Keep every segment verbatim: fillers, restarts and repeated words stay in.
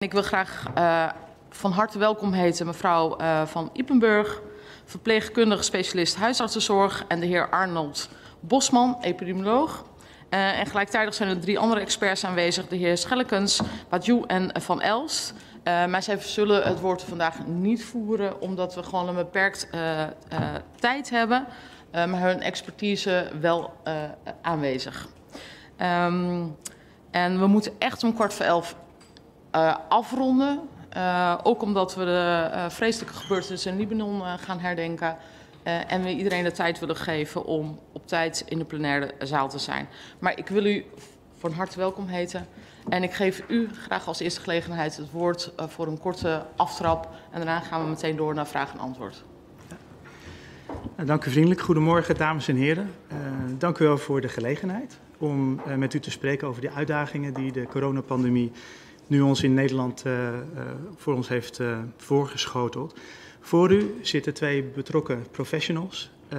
Ik wil graag uh, van harte welkom heten mevrouw uh, Van Ypenburg, verpleegkundige specialist huisartsenzorg, en de heer Arnold Bosman, epidemioloog. Uh, en gelijktijdig zijn er drie andere experts aanwezig, de heer Schellekens, Badjoe en Van Elst. Uh, maar zij zullen het woord vandaag niet voeren, omdat we gewoon een beperkt uh, uh, tijd hebben, uh, maar hun expertise wel uh, aanwezig. Um, en we moeten echt om kwart voor elf uh, afronden, uh, ook omdat we de uh, vreselijke gebeurtenissen in Libanon uh, gaan herdenken. Uh, en we iedereen de tijd willen geven om op tijd in de plenaire zaal te zijn. Maar ik wil u van harte welkom heten. En ik geef u graag als eerste gelegenheid het woord uh, voor een korte aftrap. En daarna gaan we meteen door naar vraag en antwoord. Ja. Dank u vriendelijk. Goedemorgen, dames en heren. Uh, dank u wel voor de gelegenheid om uh, met u te spreken over de uitdagingen die de coronapandemie nu ons in Nederland uh, uh, voor ons heeft uh, voorgeschoteld. Voor u zitten twee betrokken professionals uh,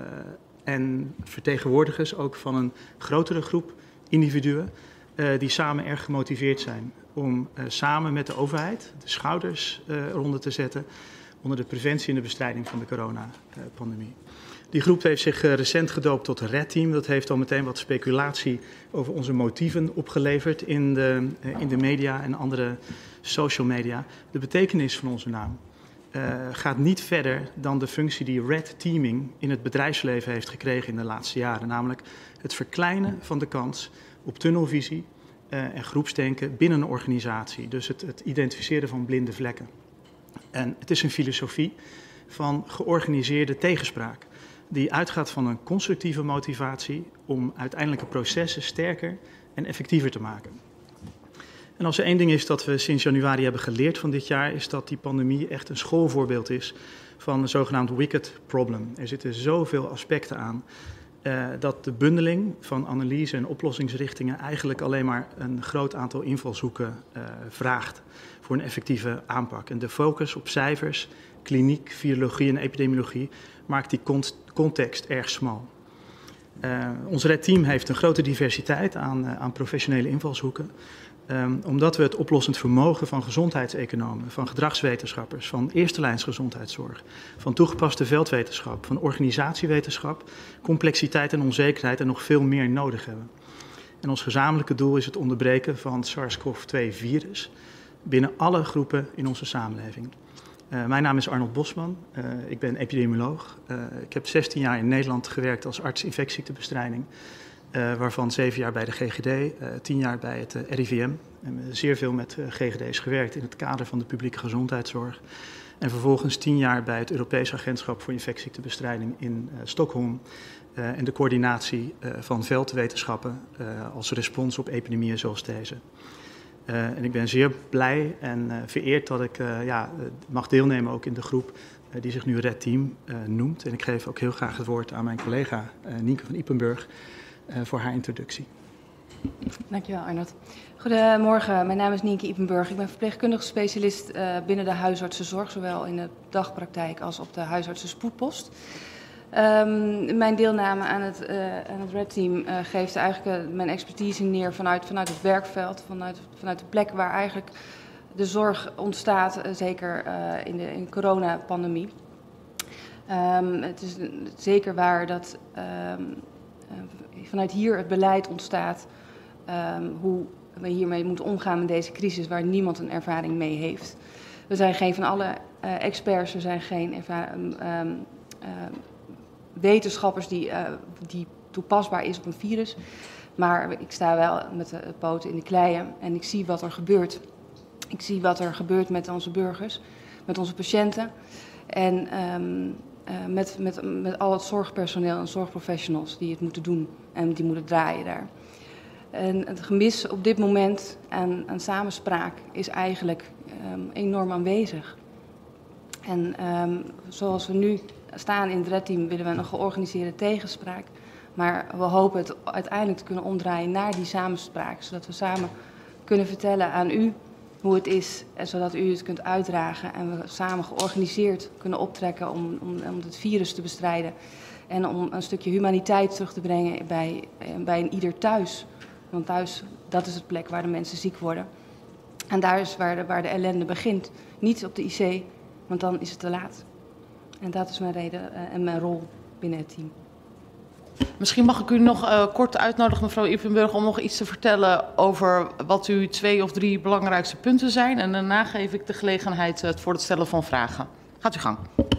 en vertegenwoordigers ook van een grotere groep individuen uh, die samen erg gemotiveerd zijn om uh, samen met de overheid de schouders uh, eronder te zetten onder de preventie en de bestrijding van de coronapandemie. Die groep heeft zich uh, recent gedoopt tot Red Team. Dat heeft al meteen wat speculatie over onze motieven opgeleverd in de, uh, in de media en andere social media. De betekenis van onze naam Uh, gaat niet verder dan de functie die red teaming in het bedrijfsleven heeft gekregen in de laatste jaren. Namelijk het verkleinen van de kans op tunnelvisie uh, en groepsdenken binnen een organisatie. Dus het, het identificeren van blinde vlekken. En het is een filosofie van georganiseerde tegenspraak die uitgaat van een constructieve motivatie om uiteindelijke processen sterker en effectiever te maken. En als er één ding is dat we sinds januari hebben geleerd van dit jaar, is dat die pandemie echt een schoolvoorbeeld is van een zogenaamd wicked problem. Er zitten zoveel aspecten aan uh, dat de bundeling van analyse en oplossingsrichtingen eigenlijk alleen maar een groot aantal invalshoeken uh, vraagt voor een effectieve aanpak. En de focus op cijfers, kliniek, virologie en epidemiologie maakt die cont context erg smal. Uh, ons Red Team heeft een grote diversiteit aan, uh, aan professionele invalshoeken. Um, omdat we het oplossend vermogen van gezondheidseconomen, van gedragswetenschappers, van eerstelijns gezondheidszorg, van toegepaste veldwetenschap, van organisatiewetenschap, complexiteit en onzekerheid en nog veel meer nodig hebben. En ons gezamenlijke doel is het onderbreken van het SARS-CoV twee virus binnen alle groepen in onze samenleving. Uh, mijn naam is Arnold Bosman, uh, ik ben epidemioloog. Uh, ik heb zestien jaar in Nederland gewerkt als arts infectieziektebestrijding. Uh, waarvan zeven jaar bij de G G D, uh, tien jaar bij het uh, R I V M. En zeer veel met uh, G G D's gewerkt in het kader van de publieke gezondheidszorg. En vervolgens tien jaar bij het Europees Agentschap voor Infectieziektebestrijding in uh, Stockholm. Uh, en de coördinatie uh, van veldwetenschappen uh, als respons op epidemieën zoals deze. Uh, en ik ben zeer blij en uh, vereerd dat ik uh, ja, mag deelnemen ook in de groep uh, die zich nu Red Team uh, noemt. En ik geef ook heel graag het woord aan mijn collega uh, Nienke van Ypenburg. Uh, voor haar introductie. Dankjewel, Arnold. Goedemorgen, mijn naam is Nienke Ypenburg. Ik ben verpleegkundige specialist uh, binnen de huisartsenzorg, zowel in de dagpraktijk als op de huisartsenspoedpost. Um, mijn deelname aan het, uh, aan het Red Team uh, geeft eigenlijk uh, mijn expertise neer vanuit, vanuit het werkveld, vanuit, vanuit de plek waar eigenlijk de zorg ontstaat, uh, zeker uh, in de in coronapandemie. Um, het is zeker waar dat Um, vanuit hier het beleid ontstaat um, hoe we hiermee moeten omgaan met deze crisis waar niemand een ervaring mee heeft. We zijn geen van alle uh, experts, we zijn geen um, um, uh, wetenschappers die, uh, die toepasbaar is op een virus. Maar ik sta wel met de poten in de kleien en ik zie wat er gebeurt. Ik zie wat er gebeurt met onze burgers, met onze patiënten en Um, Uh, met, met, met al het zorgpersoneel en zorgprofessionals die het moeten doen en die moeten draaien daar. En het gemis op dit moment aan, aan samenspraak is eigenlijk um, enorm aanwezig. En um, zoals we nu staan in het Red Team willen we een georganiseerde tegenspraak. Maar we hopen het uiteindelijk te kunnen omdraaien naar die samenspraak. Zodat we samen kunnen vertellen aan u hoe het is, zodat u het kunt uitdragen en we samen georganiseerd kunnen optrekken om, om, om het virus te bestrijden. En om een stukje humaniteit terug te brengen bij, bij een ieder thuis. Want thuis, dat is het plek waar de mensen ziek worden. En daar is waar de, waar de ellende begint. Niet op de I C, want dan is het te laat. En dat is mijn reden uh, en mijn rol binnen het team. Misschien mag ik u nog uh, kort uitnodigen, mevrouw Ypenburg, om nog iets te vertellen over wat uw twee of drie belangrijkste punten zijn. En daarna geef ik de gelegenheid uh, voor het stellen van vragen. Gaat u gang.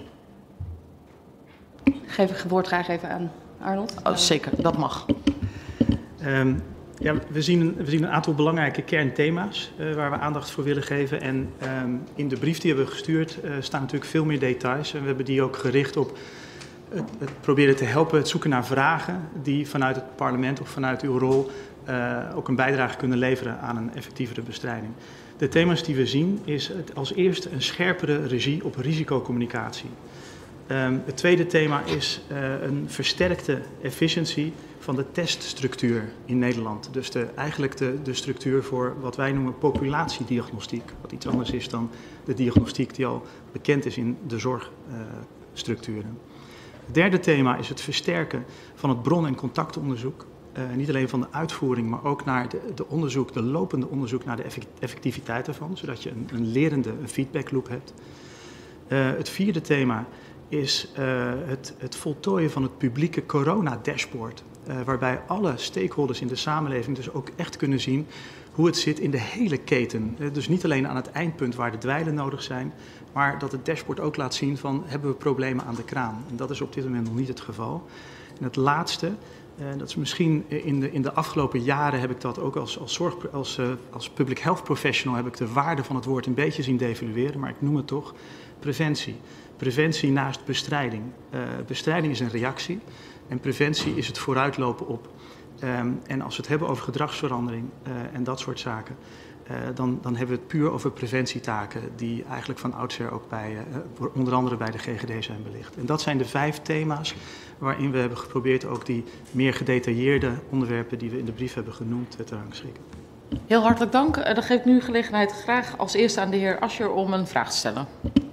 Geef ik het woord graag even aan Arnold. Oh, zeker, dat mag. Um, ja, we, zien een, we zien een aantal belangrijke kernthema's uh, waar we aandacht voor willen geven. En um, in de brief die we hebben gestuurd uh, staan natuurlijk veel meer details. En we hebben die ook gericht op het, het proberen te helpen, het zoeken naar vragen die vanuit het parlement of vanuit uw rol uh, ook een bijdrage kunnen leveren aan een effectievere bestrijding. De thema's die we zien is het, als eerste een scherpere regie op risicocommunicatie. Um, het tweede thema is uh, een versterkte efficiëntie van de teststructuur in Nederland. Dus de, eigenlijk de, de structuur voor wat wij noemen populatiediagnostiek. Wat iets anders is dan de diagnostiek die al bekend is in de zorgstructuren. Uh, het derde thema is het versterken van het bron- en contactonderzoek. Uh, niet alleen van de uitvoering, maar ook naar de, de onderzoek, de lopende onderzoek naar de effectiviteit ervan. Zodat je een, een lerende een feedbackloop hebt. Uh, het vierde thema is uh, het, het voltooien van het publieke corona-dashboard. Uh, waarbij alle stakeholders in de samenleving dus ook echt kunnen zien hoe het zit in de hele keten. Uh, dus niet alleen aan het eindpunt waar de dweilen nodig zijn, maar dat het dashboard ook laat zien van hebben we problemen aan de kraan. En dat is op dit moment nog niet het geval. En het laatste, uh, dat is misschien in de, in de afgelopen jaren heb ik dat ook als, als, zorg, als, uh, als public health professional heb ik de waarde van het woord een beetje zien devalueren, maar ik noem het toch preventie. Preventie naast bestrijding. Uh, bestrijding is een reactie en preventie is het vooruitlopen op. Um, en als we het hebben over gedragsverandering uh, en dat soort zaken, uh, dan, dan hebben we het puur over preventietaken die eigenlijk van oudsher ook bij, uh, onder andere bij de G G D zijn belicht. En dat zijn de vijf thema's waarin we hebben geprobeerd ook die meer gedetailleerde onderwerpen die we in de brief hebben genoemd te rangschikken. Heel hartelijk dank. Uh, dan geef ik nu gelegenheid graag als eerste aan de heer Asscher om een vraag te stellen.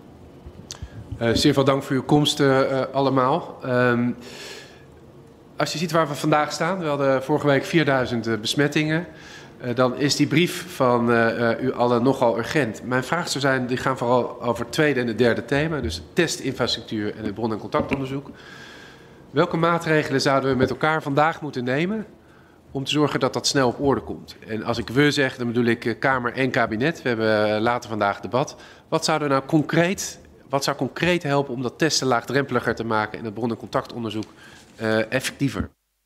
Uh, zeer veel dank voor uw komst uh, allemaal. Um, als je ziet waar we vandaag staan, we hadden vorige week vierduizend uh, besmettingen. Uh, dan is die brief van uh, uh, u allen nogal urgent. Mijn vraag zou zijn, die gaan vooral over het tweede en het derde thema. Dus testinfrastructuur en het bron- en contactonderzoek. Welke maatregelen zouden we met elkaar vandaag moeten nemen om te zorgen dat dat snel op orde komt? En als ik we zeg, dan bedoel ik uh, Kamer en kabinet. We hebben uh, later vandaag debat. Wat zouden we nou concreet... Wat zou concreet helpen om dat testen laagdrempeliger te maken en het bron- en contactonderzoek uh, effectiever?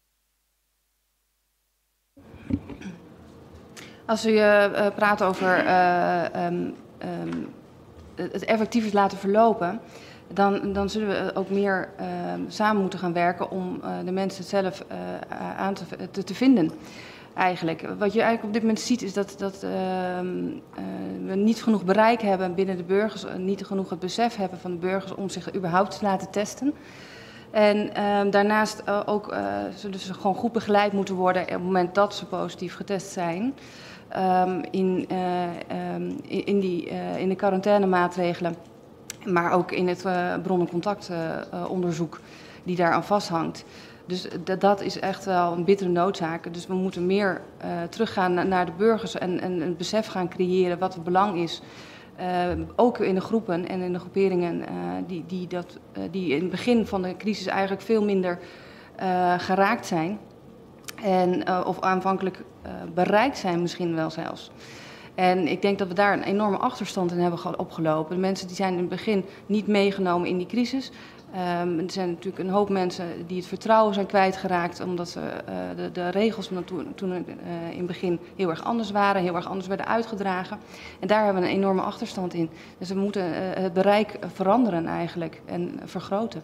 Als u uh, praat over uh, um, um, het effectief laten verlopen, dan, dan zullen we ook meer uh, samen moeten gaan werken om uh, de mensen zelf uh, aan te, te, te vinden. Eigenlijk. Wat je eigenlijk op dit moment ziet is dat, dat uh, uh, we niet genoeg bereik hebben binnen de burgers, uh, niet genoeg het besef hebben van de burgers om zich überhaupt te laten testen. En uh, daarnaast uh, ook uh, zullen ze gewoon goed begeleid moeten worden op het moment dat ze positief getest zijn. Um, in, uh, um, in, die, uh, in de quarantainemaatregelen, maar ook in het uh, bron- en contactonderzoek uh, die daaraan vasthangt. Dus dat is echt wel een bittere noodzaak. Dus we moeten meer uh, teruggaan naar de burgers en, en een besef gaan creëren wat het belang is. Uh, ook in de groepen en in de groeperingen uh, die, die, dat, uh, die in het begin van de crisis eigenlijk veel minder uh, geraakt zijn. En, uh, of aanvankelijk uh, bereikt zijn misschien wel zelfs. En ik denk dat we daar een enorme achterstand in hebben opgelopen. De mensen die zijn in het begin niet meegenomen in die crisis. Um, er zijn natuurlijk een hoop mensen die het vertrouwen zijn kwijtgeraakt omdat ze, uh, de, de regels van toen, toen uh, in het begin heel erg anders waren, heel erg anders werden uitgedragen. En daar hebben we een enorme achterstand in. Dus we moeten uh, het bereik veranderen eigenlijk en vergroten.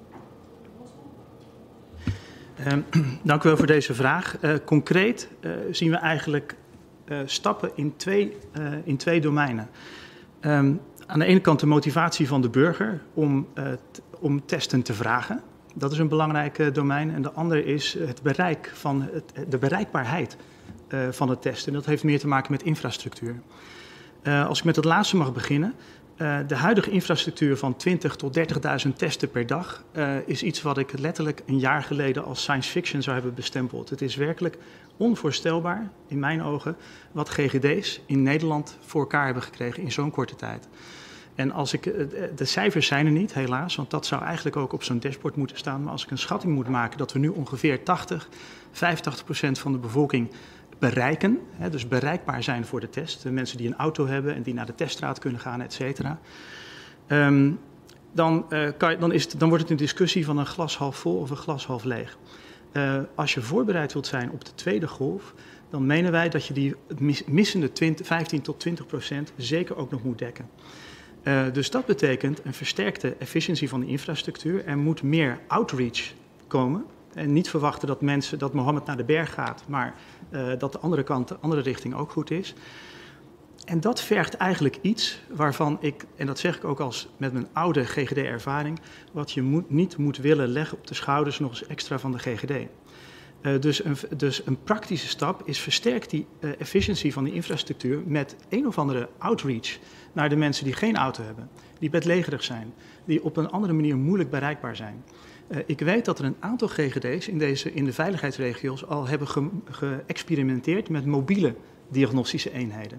Um, dank u wel voor deze vraag. Uh, concreet uh, zien we eigenlijk uh, stappen in twee, uh, in twee domeinen. Um, aan de ene kant de motivatie van de burger om, uh, t, om testen te vragen. Dat is een belangrijk uh, domein. En de andere is het bereik van het, de bereikbaarheid uh, van het testen. Dat heeft meer te maken met infrastructuur. Uh, als ik met het laatste mag beginnen. Uh, de huidige infrastructuur van twintig tot dertigduizend testen per dag uh, is iets wat ik letterlijk een jaar geleden als science fiction zou hebben bestempeld. Het is werkelijk onvoorstelbaar, in mijn ogen, wat G G D's in Nederland voor elkaar hebben gekregen in zo'n korte tijd. En als ik, de cijfers zijn er niet, helaas, want dat zou eigenlijk ook op zo'n dashboard moeten staan. Maar als ik een schatting moet maken dat we nu ongeveer tachtig, vijfentachtig procent van de bevolking bereiken, hè, dus bereikbaar zijn voor de test. De mensen die een auto hebben en die naar de teststraat kunnen gaan, et cetera. Um, dan, uh, kan je, dan, is het, dan wordt het een discussie van een glas half vol of een glas half leeg. Uh, als je voorbereid wilt zijn op de tweede golf, dan menen wij dat je die missende twintig, vijftien tot twintig procent zeker ook nog moet dekken. Uh, dus dat betekent een versterkte efficiëntie van de infrastructuur. Er moet meer outreach komen. En niet verwachten dat mensen, dat Mohammed naar de berg gaat, maar uh, dat de andere kant, de andere richting ook goed is. En dat vergt eigenlijk iets waarvan ik, en dat zeg ik ook als met mijn oude G G D-ervaring, wat je moet, niet moet willen leggen op de schouders nog eens extra van de G G D. Uh, dus, een, dus een praktische stap is versterk die uh, efficiëntie van de infrastructuur met een of andere outreach naar de mensen die geen auto hebben, die bedlegerig zijn, die op een andere manier moeilijk bereikbaar zijn. Uh, ik weet dat er een aantal G G D's in, deze, in de veiligheidsregio's al hebben ge, geëxperimenteerd met mobiele diagnostische eenheden.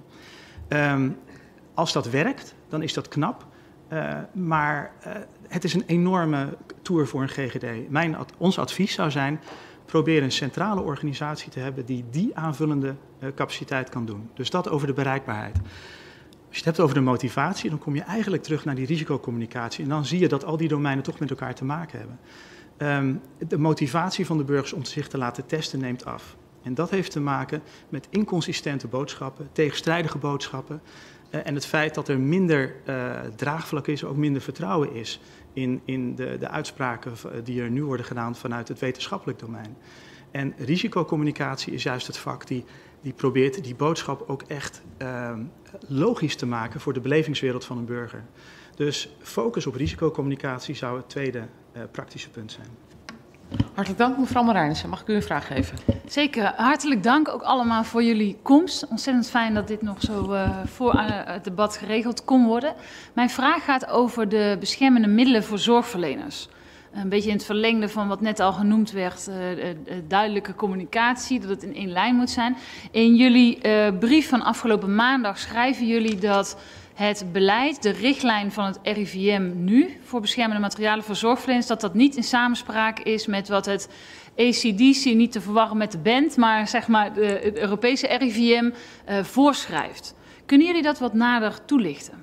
Um, als dat werkt, dan is dat knap, uh, maar uh, het is een enorme tour voor een G G D. Mijn, ons advies zou zijn, probeer een centrale organisatie te hebben die die aanvullende uh, capaciteit kan doen. Dus dat over de bereikbaarheid. Als je het hebt over de motivatie, dan kom je eigenlijk terug naar die risicocommunicatie. En dan zie je dat al die domeinen toch met elkaar te maken hebben. Um, de motivatie van de burgers om zich te laten testen neemt af. En dat heeft te maken met inconsistente boodschappen, tegenstrijdige boodschappen. Uh, en het feit dat er minder uh, draagvlak is, ook minder vertrouwen is in, in de, de uitspraken die er nu worden gedaan vanuit het wetenschappelijk domein. En risicocommunicatie is juist het vak die, die probeert die boodschap ook echt uh, logisch te maken voor de belevingswereld van een burger. Dus focus op risicocommunicatie zou het tweede uh, praktische punt zijn. Hartelijk dank, mevrouw Marijnissen. Mag ik u een vraag geven? Zeker. Hartelijk dank ook allemaal voor jullie komst. Ontzettend fijn dat dit nog zo uh, voor uh, het debat geregeld kon worden. Mijn vraag gaat over de beschermende middelen voor zorgverleners. Een beetje in het verlengde van wat net al genoemd werd, uh, uh, duidelijke communicatie, dat het in één lijn moet zijn. In jullie uh, brief van afgelopen maandag schrijven jullie dat het beleid, de richtlijn van het R I V M nu voor beschermende materialen voor zorgverleners, dat dat niet in samenspraak is met wat het A C D C, niet te verwarren met de band, maar zeg maar de, het Europese R I V M uh, voorschrijft. Kunnen jullie dat wat nader toelichten?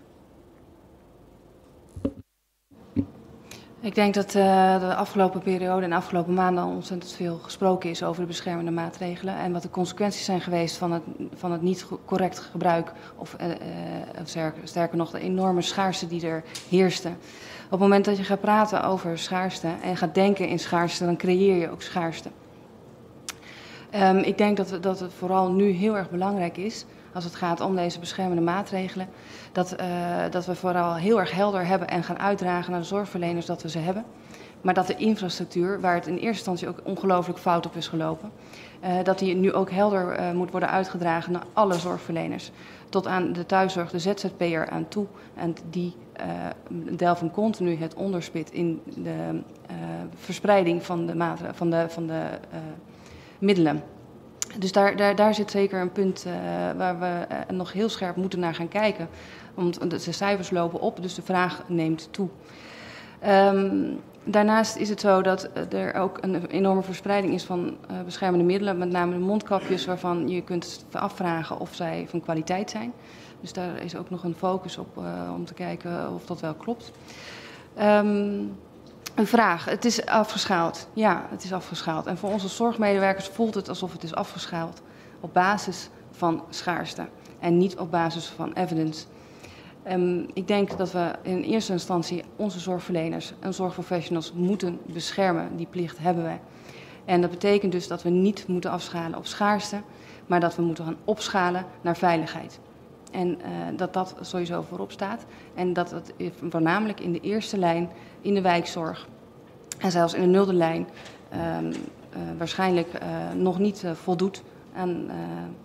Ik denk dat uh, de afgelopen periode en de afgelopen maanden ontzettend veel gesproken is over de beschermende maatregelen en wat de consequenties zijn geweest van het, van het niet correct gebruik of uh, uh, sterker nog de enorme schaarste die er heerste. Op het moment dat je gaat praten over schaarste en gaat denken in schaarste, dan creëer je ook schaarste. Um, ik denk dat, dat het vooral nu heel erg belangrijk is, als het gaat om deze beschermende maatregelen, dat, uh, dat we vooral heel erg helder hebben en gaan uitdragen naar de zorgverleners dat we ze hebben. Maar dat de infrastructuur, waar het in eerste instantie ook ongelooflijk fout op is gelopen, uh, dat die nu ook helder uh, moet worden uitgedragen naar alle zorgverleners. Tot aan de thuiszorg, de Z Z P'er aan toe. En die uh, delven continu het onderspit in de uh, verspreiding van de, maatregelen, van de, van de uh, middelen. Dus daar, daar, daar zit zeker een punt uh, waar we uh, nog heel scherp moeten naar gaan kijken. Want de cijfers lopen op, dus de vraag neemt toe. Um, daarnaast is het zo dat er ook een enorme verspreiding is van uh, beschermende middelen. Met name de mondkapjes waarvan je kunt afvragen of zij van kwaliteit zijn. Dus daar is ook nog een focus op uh, om te kijken of dat wel klopt. Um, Een vraag. Het is afgeschaald. Ja, het is afgeschaald. En voor onze zorgmedewerkers voelt het alsof het is afgeschaald op basis van schaarste en niet op basis van evidence. Um, ik denk dat we in eerste instantie onze zorgverleners en zorgprofessionals moeten beschermen. Die plicht hebben wij. En dat betekent dus dat we niet moeten afschalen op schaarste, maar dat we moeten gaan opschalen naar veiligheid. En uh, dat dat sowieso voorop staat. En dat het voornamelijk in de eerste lijn in de wijkzorg en zelfs in de nulde lijn uh, uh, waarschijnlijk uh, nog niet uh, voldoet aan, uh,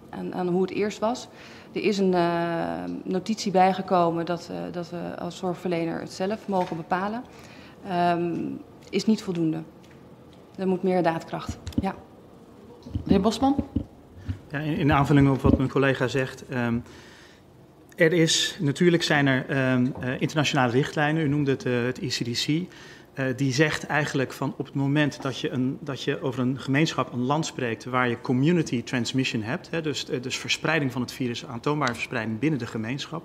aan, aan hoe het eerst was. Er is een uh, notitie bijgekomen dat, uh, dat we als zorgverlener het zelf mogen bepalen. Um, is niet voldoende. Er moet meer daadkracht. Ja. De heer Bosman? Ja, in, in aanvulling op wat mijn collega zegt. Um, er is, natuurlijk zijn er um, uh, internationale richtlijnen, u noemde het, uh, het I C D C. Uh, die zegt eigenlijk van op het moment dat je, een, dat je over een gemeenschap, een land spreekt waar je community transmission hebt, hè, dus, dus verspreiding van het virus, aantoonbare verspreiding binnen de gemeenschap,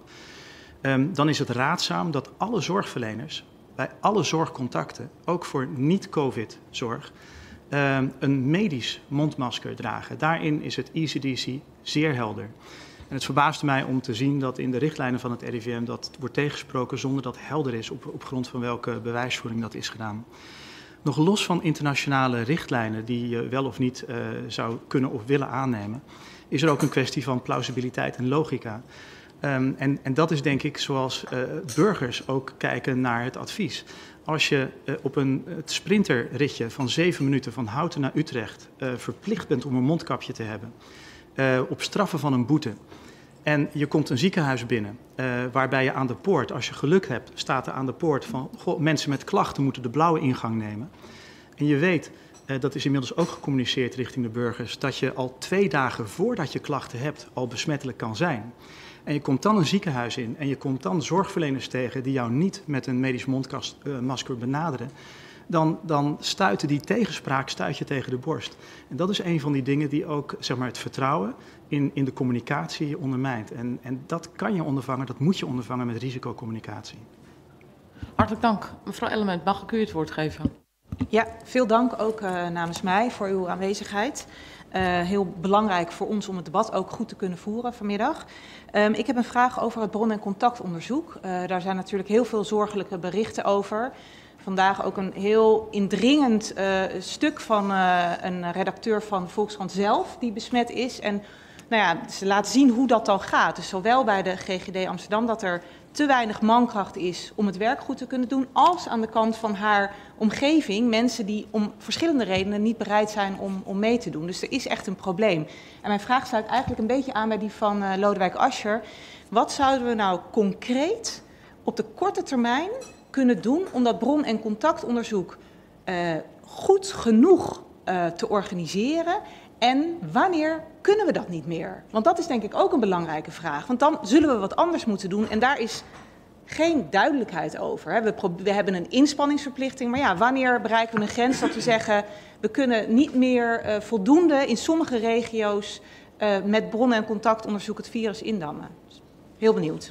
um, dan is het raadzaam dat alle zorgverleners bij alle zorgcontacten, ook voor niet-COVID-zorg, um, een medisch mondmasker dragen. Daarin is het I C D C zeer helder. En het verbaasde mij om te zien dat in de richtlijnen van het R I V M dat wordt tegensproken zonder dat helder is op, op grond van welke bewijsvoering dat is gedaan. Nog los van internationale richtlijnen die je wel of niet uh, zou kunnen of willen aannemen, is er ook een kwestie van plausibiliteit en logica. Um, en, en dat is denk ik zoals uh, burgers ook kijken naar het advies. Als je uh, op een het sprinterritje van zeven minuten van Houten naar Utrecht uh, verplicht bent om een mondkapje te hebben, uh, op straffen van een boete, en je komt een ziekenhuis binnen, uh, waarbij je aan de poort, als je geluk hebt, staat er aan de poort van goh, mensen met klachten moeten de blauwe ingang nemen. En je weet, uh, dat is inmiddels ook gecommuniceerd richting de burgers, dat je al twee dagen voordat je klachten hebt al besmettelijk kan zijn. En je komt dan een ziekenhuis in en je komt dan zorgverleners tegen die jou niet met een medisch mondmasker benaderen. Dan, dan stuiten die tegenspraak stuit je tegen de borst. En dat is een van die dingen die ook zeg maar, het vertrouwen in, in de communicatie ondermijnt. En, en dat kan je ondervangen, dat moet je ondervangen met risicocommunicatie. Hartelijk dank. Mevrouw Ellement, mag ik u het woord geven? Ja, veel dank ook uh, namens mij voor uw aanwezigheid. Uh, heel belangrijk voor ons om het debat ook goed te kunnen voeren vanmiddag. Um, ik heb een vraag over het bron- en contactonderzoek. Uh, daar zijn natuurlijk heel veel zorgelijke berichten over. Vandaag ook een heel indringend uh, stuk van uh, een redacteur van Volkskrant zelf die besmet is. En nou ja, ze laat zien hoe dat dan gaat. Dus zowel bij de G G D Amsterdam dat er te weinig mankracht is om het werk goed te kunnen doen, als aan de kant van haar omgeving mensen die om verschillende redenen niet bereid zijn om, om mee te doen. Dus er is echt een probleem. En mijn vraag sluit eigenlijk een beetje aan bij die van uh, Lodewijk Asscher. Wat zouden we nou concreet op de korte termijn kunnen doen om dat bron- en contactonderzoek uh, goed genoeg uh, te organiseren? En wanneer kunnen we dat niet meer? Want dat is denk ik ook een belangrijke vraag. Want dan zullen we wat anders moeten doen. En daar is geen duidelijkheid over. We, we hebben een inspanningsverplichting. Maar ja, wanneer bereiken we een grens dat we zeggen, we kunnen niet meer uh, voldoende in sommige regio's uh, met bronnen- en contactonderzoek het virus indammen? Heel benieuwd.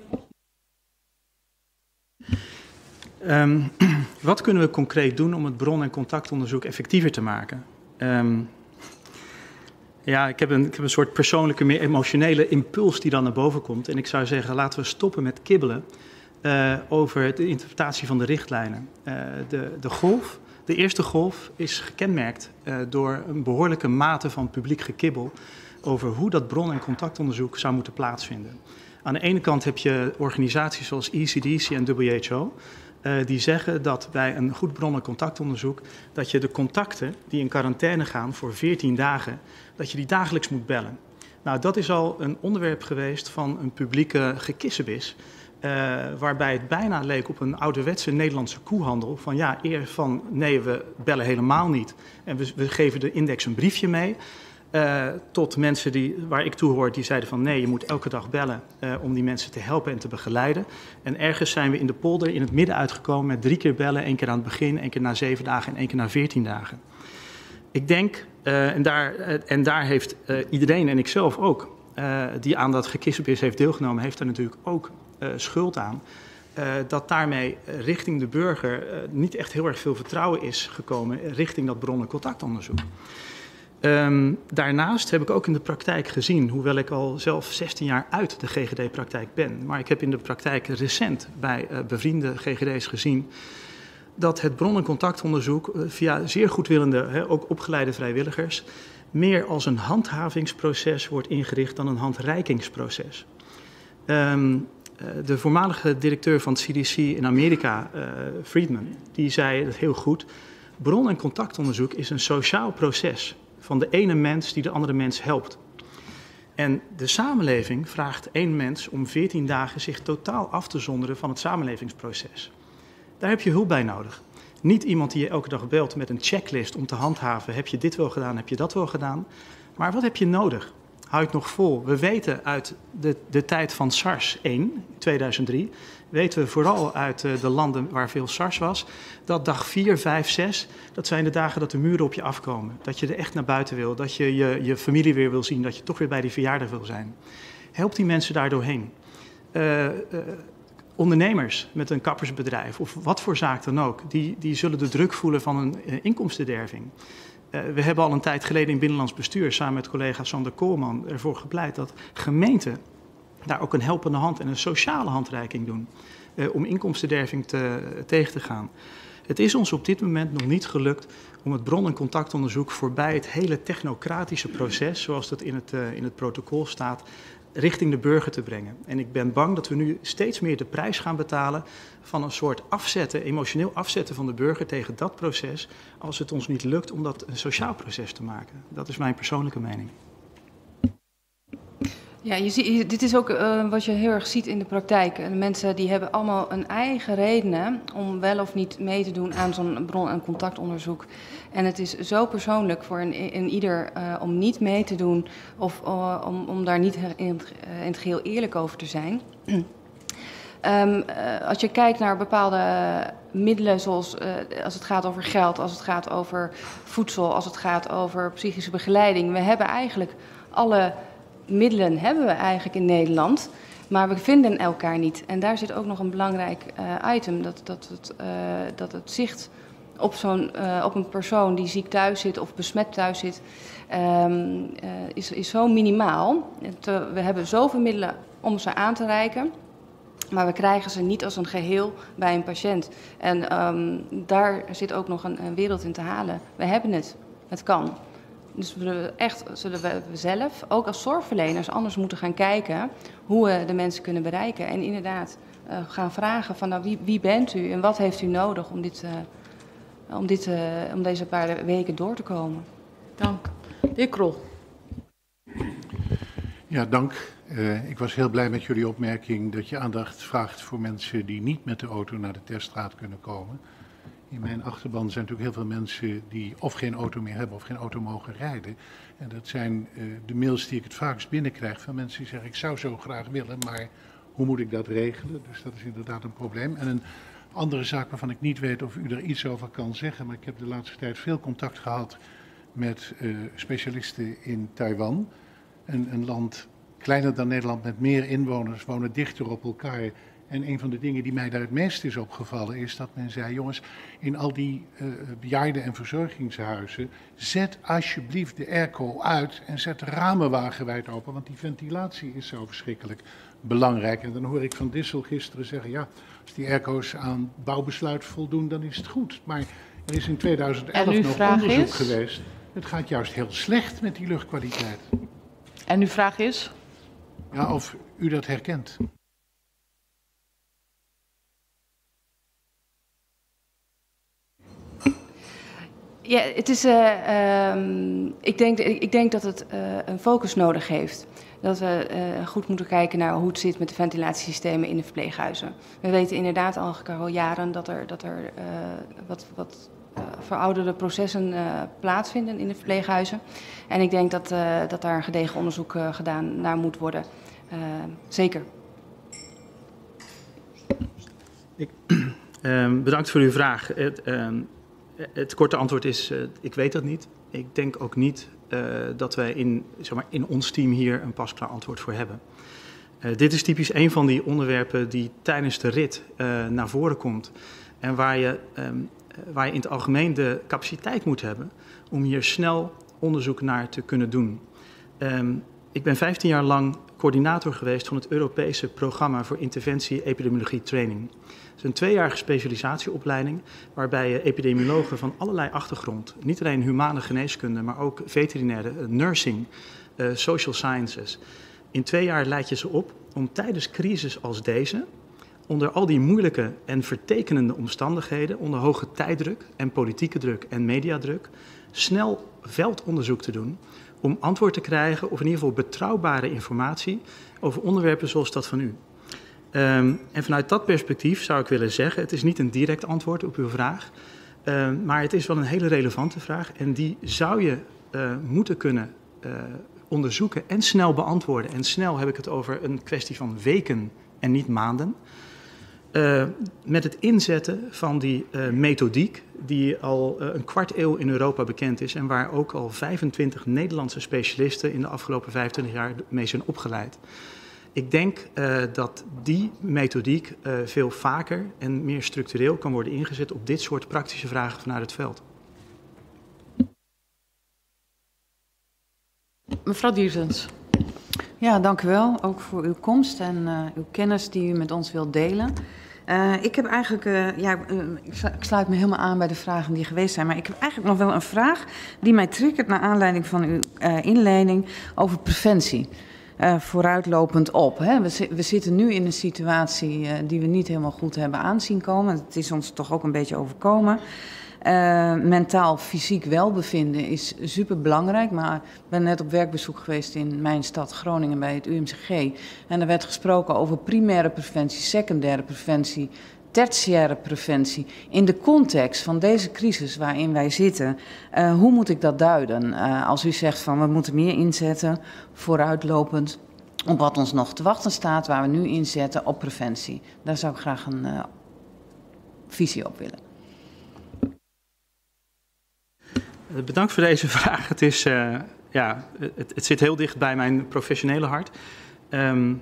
Um, wat kunnen we concreet doen om het bron- en contactonderzoek effectiever te maken? Um, Ja, ik heb, een, ik heb een soort persoonlijke, meer emotionele impuls die dan naar boven komt. En ik zou zeggen, laten we stoppen met kibbelen uh, over de interpretatie van de richtlijnen. Uh, de, de golf, de eerste golf is gekenmerkt uh, door een behoorlijke mate van publiek gekibbel over hoe dat bron- en contactonderzoek zou moeten plaatsvinden. Aan de ene kant heb je organisaties zoals E C D C en W H O. Uh, die zeggen dat bij een goed bron- en contactonderzoek dat je de contacten die in quarantaine gaan voor veertien dagen, dat je die dagelijks moet bellen. Nou, dat is al een onderwerp geweest van een publieke gekissebis, uh, waarbij het bijna leek op een ouderwetse Nederlandse koehandel. Van ja, eer van nee, we bellen helemaal niet en we, we geven de index een briefje mee. Uh, tot mensen die, waar ik toe hoor, die zeiden van nee, je moet elke dag bellen uh, om die mensen te helpen en te begeleiden. En ergens zijn we in de polder in het midden uitgekomen met drie keer bellen, één keer aan het begin, één keer na zeven dagen en één keer na veertien dagen. Ik denk, uh, en, daar, uh, en daar heeft uh, iedereen en ik zelf ook, uh, die aan dat gekissebis heeft deelgenomen, heeft daar natuurlijk ook uh, schuld aan. Uh, dat daarmee richting de burger uh, niet echt heel erg veel vertrouwen is gekomen richting dat bron- en contactonderzoek. Um, daarnaast heb ik ook in de praktijk gezien, hoewel ik al zelf zestien jaar uit de G G D-praktijk ben, maar ik heb in de praktijk recent bij uh, bevriende G G D's gezien dat het bron- en contactonderzoek uh, via zeer goedwillende, hè, ook opgeleide vrijwilligers, meer als een handhavingsproces wordt ingericht dan een handreikingsproces. Um, uh, de voormalige directeur van het C D C in Amerika, uh, Friedman, die zei het heel goed, bron- en contactonderzoek is een sociaal proces van de ene mens die de andere mens helpt. En de samenleving vraagt één mens om veertien dagen zich totaal af te zonderen van het samenlevingsproces. Daar heb je hulp bij nodig. Niet iemand die je elke dag belt met een checklist om te handhaven. Heb je dit wel gedaan, heb je dat wel gedaan? Maar wat heb je nodig? Hou je het nog vol? We weten uit de, de tijd van SARS één, tweeduizend drie... weten we vooral uit uh, de landen waar veel SARS was, dat dag vier, vijf, zes, dat zijn de dagen dat de muren op je afkomen. Dat je er echt naar buiten wil, dat je je, je familie weer wil zien, dat je toch weer bij die verjaardag wil zijn. Help die mensen daar doorheen. Uh, uh, ondernemers met een kappersbedrijf of wat voor zaak dan ook, die, die zullen de druk voelen van een uh, inkomstenderving. Uh, we hebben al een tijd geleden in Binnenlands Bestuur samen met collega Sander Koolman ervoor gepleit dat gemeenten daar ook een helpende hand en een sociale handreiking doen uh, om inkomstenderving te, tegen te gaan. Het is ons op dit moment nog niet gelukt om het bron- en contactonderzoek voorbij het hele technocratische proces, zoals dat in het, uh, in het protocol staat, richting de burger te brengen. En ik ben bang dat we nu steeds meer de prijs gaan betalen van een soort afzetten, emotioneel afzetten van de burger tegen dat proces, als het ons niet lukt om dat een sociaal proces te maken. Dat is mijn persoonlijke mening. Ja, je ziet, dit is ook uh, wat je heel erg ziet in de praktijk. De mensen die hebben allemaal een eigen redenen om wel of niet mee te doen aan zo'n bron- en contactonderzoek. En het is zo persoonlijk voor een, een ieder uh, om niet mee te doen of uh, om, om daar niet in het, uh, in het geheel eerlijk over te zijn. Um, uh, als je kijkt naar bepaalde middelen zoals uh, als het gaat over geld, als het gaat over voedsel, als het gaat over psychische begeleiding. We hebben eigenlijk alle middelen hebben we eigenlijk in Nederland, maar we vinden elkaar niet. En daar zit ook nog een belangrijk uh, item, dat, dat, het, uh, dat het zicht op, zo'n, uh, op een persoon die ziek thuis zit of besmet thuis zit, um, uh, is, is zo minimaal. Het, uh, we hebben zoveel middelen om ze aan te reiken, maar we krijgen ze niet als een geheel bij een patiënt. En um, daar zit ook nog een, een wereld in te halen. We hebben het. Het kan. Dus we echt, zullen we zelf, ook als zorgverleners, anders moeten gaan kijken hoe we de mensen kunnen bereiken. En inderdaad uh, gaan vragen van nou, wie, wie bent u en wat heeft u nodig om, dit, uh, om, dit, uh, om deze paar weken door te komen. Dank. De heer Krol. Ja, dank. Uh, ik was heel blij met jullie opmerking dat je aandacht vraagt voor mensen die niet met de auto naar de teststraat kunnen komen. In mijn achterban zijn natuurlijk heel veel mensen die of geen auto meer hebben of geen auto mogen rijden. En dat zijn uh, de mails die ik het vaakst binnenkrijg van mensen die zeggen ik zou zo graag willen, maar hoe moet ik dat regelen? Dus dat is inderdaad een probleem. En een andere zaak waarvan ik niet weet of u er iets over kan zeggen, maar ik heb de laatste tijd veel contact gehad met uh, specialisten in Taiwan. Een, een land kleiner dan Nederland met meer inwoners, wonen dichter op elkaar. En een van de dingen die mij daar het meest is opgevallen is dat men zei, jongens, in al die uh, bejaarden- en verzorgingshuizen, zet alsjeblieft de airco uit en zet de ramen wagenwijd open, want die ventilatie is zo verschrikkelijk belangrijk. En dan hoor ik Van Dissel gisteren zeggen, ja, als die airco's aan bouwbesluit voldoen, dan is het goed. Maar er is in tweeduizend elf nog onderzoek is? geweest. Het gaat juist heel slecht met die luchtkwaliteit. En uw vraag is? Ja, of u dat herkent. Ja, het is, uh, um, ik, denk, ik denk dat het uh, een focus nodig heeft. Dat we uh, goed moeten kijken naar hoe het zit met de ventilatiesystemen in de verpleeghuizen. We weten inderdaad al, al jaren dat er, dat er uh, wat, wat uh, verouderde processen uh, plaatsvinden in de verpleeghuizen. En ik denk dat, uh, dat daar een gedegen onderzoek uh, gedaan naar moet worden. Uh, zeker. Ik, uh, bedankt voor uw vraag. Het, uh, Het korte antwoord is, uh, ik weet dat niet. Ik denk ook niet uh, dat wij in, zeg maar, in ons team hier een pasklaar antwoord voor hebben. Uh, dit is typisch een van die onderwerpen die tijdens de rit uh, naar voren komt. En waar je, um, waar je in het algemeen de capaciteit moet hebben om hier snel onderzoek naar te kunnen doen. Um, ik ben vijftien jaar lang coördinator geweest van het Europese programma voor interventie epidemiologie training. Het is een tweejarige specialisatieopleiding waarbij je epidemiologen van allerlei achtergrond, niet alleen humane geneeskunde, maar ook veterinaire, nursing, uh, social sciences. In twee jaar leid je ze op om tijdens crisis als deze, onder al die moeilijke en vertekenende omstandigheden, onder hoge tijddruk en politieke druk en mediadruk, snel veldonderzoek te doen om antwoord te krijgen of in ieder geval betrouwbare informatie over onderwerpen zoals dat van u. Um, en vanuit dat perspectief zou ik willen zeggen, het is niet een direct antwoord op uw vraag, uh, maar het is wel een hele relevante vraag en die zou je uh, moeten kunnen uh, onderzoeken en snel beantwoorden. En snel heb ik het over een kwestie van weken en niet maanden. Uh, met het inzetten van die uh, methodiek die al uh, een kwart eeuw in Europa bekend is en waar ook al vijfentwintig Nederlandse specialisten in de afgelopen vijfentwintig jaar mee zijn opgeleid. Ik denk uh, dat die methodiek uh, veel vaker en meer structureel kan worden ingezet op dit soort praktische vragen vanuit het veld. Mevrouw Diersens. Ja, dank u wel. Ook voor uw komst en uh, uw kennis die u met ons wilt delen. Uh, ik heb eigenlijk, uh, ja, uh, ik sluit me helemaal aan bij de vragen die geweest zijn, maar ik heb eigenlijk nog wel een vraag die mij triggert naar aanleiding van uw uh, inleiding over preventie. Uh, vooruitlopend op. Hè. We, we zitten nu in een situatie uh, die we niet helemaal goed hebben aanzien komen. Het is ons toch ook een beetje overkomen. Uh, mentaal, fysiek welbevinden is super belangrijk. Maar ik ben net op werkbezoek geweest in mijn stad Groningen bij het U M C G. En er werd gesproken over primaire preventie, secundaire preventie, tertiaire preventie. In de context van deze crisis waarin wij zitten, uh, hoe moet ik dat duiden? Uh, als u zegt van we moeten meer inzetten, vooruitlopend, op wat ons nog te wachten staat, waar we nu inzetten op preventie. Daar zou ik graag een uh, visie op willen. Bedankt voor deze vraag. Het, is, uh, ja, het, het zit heel dicht bij mijn professionele hart. Um,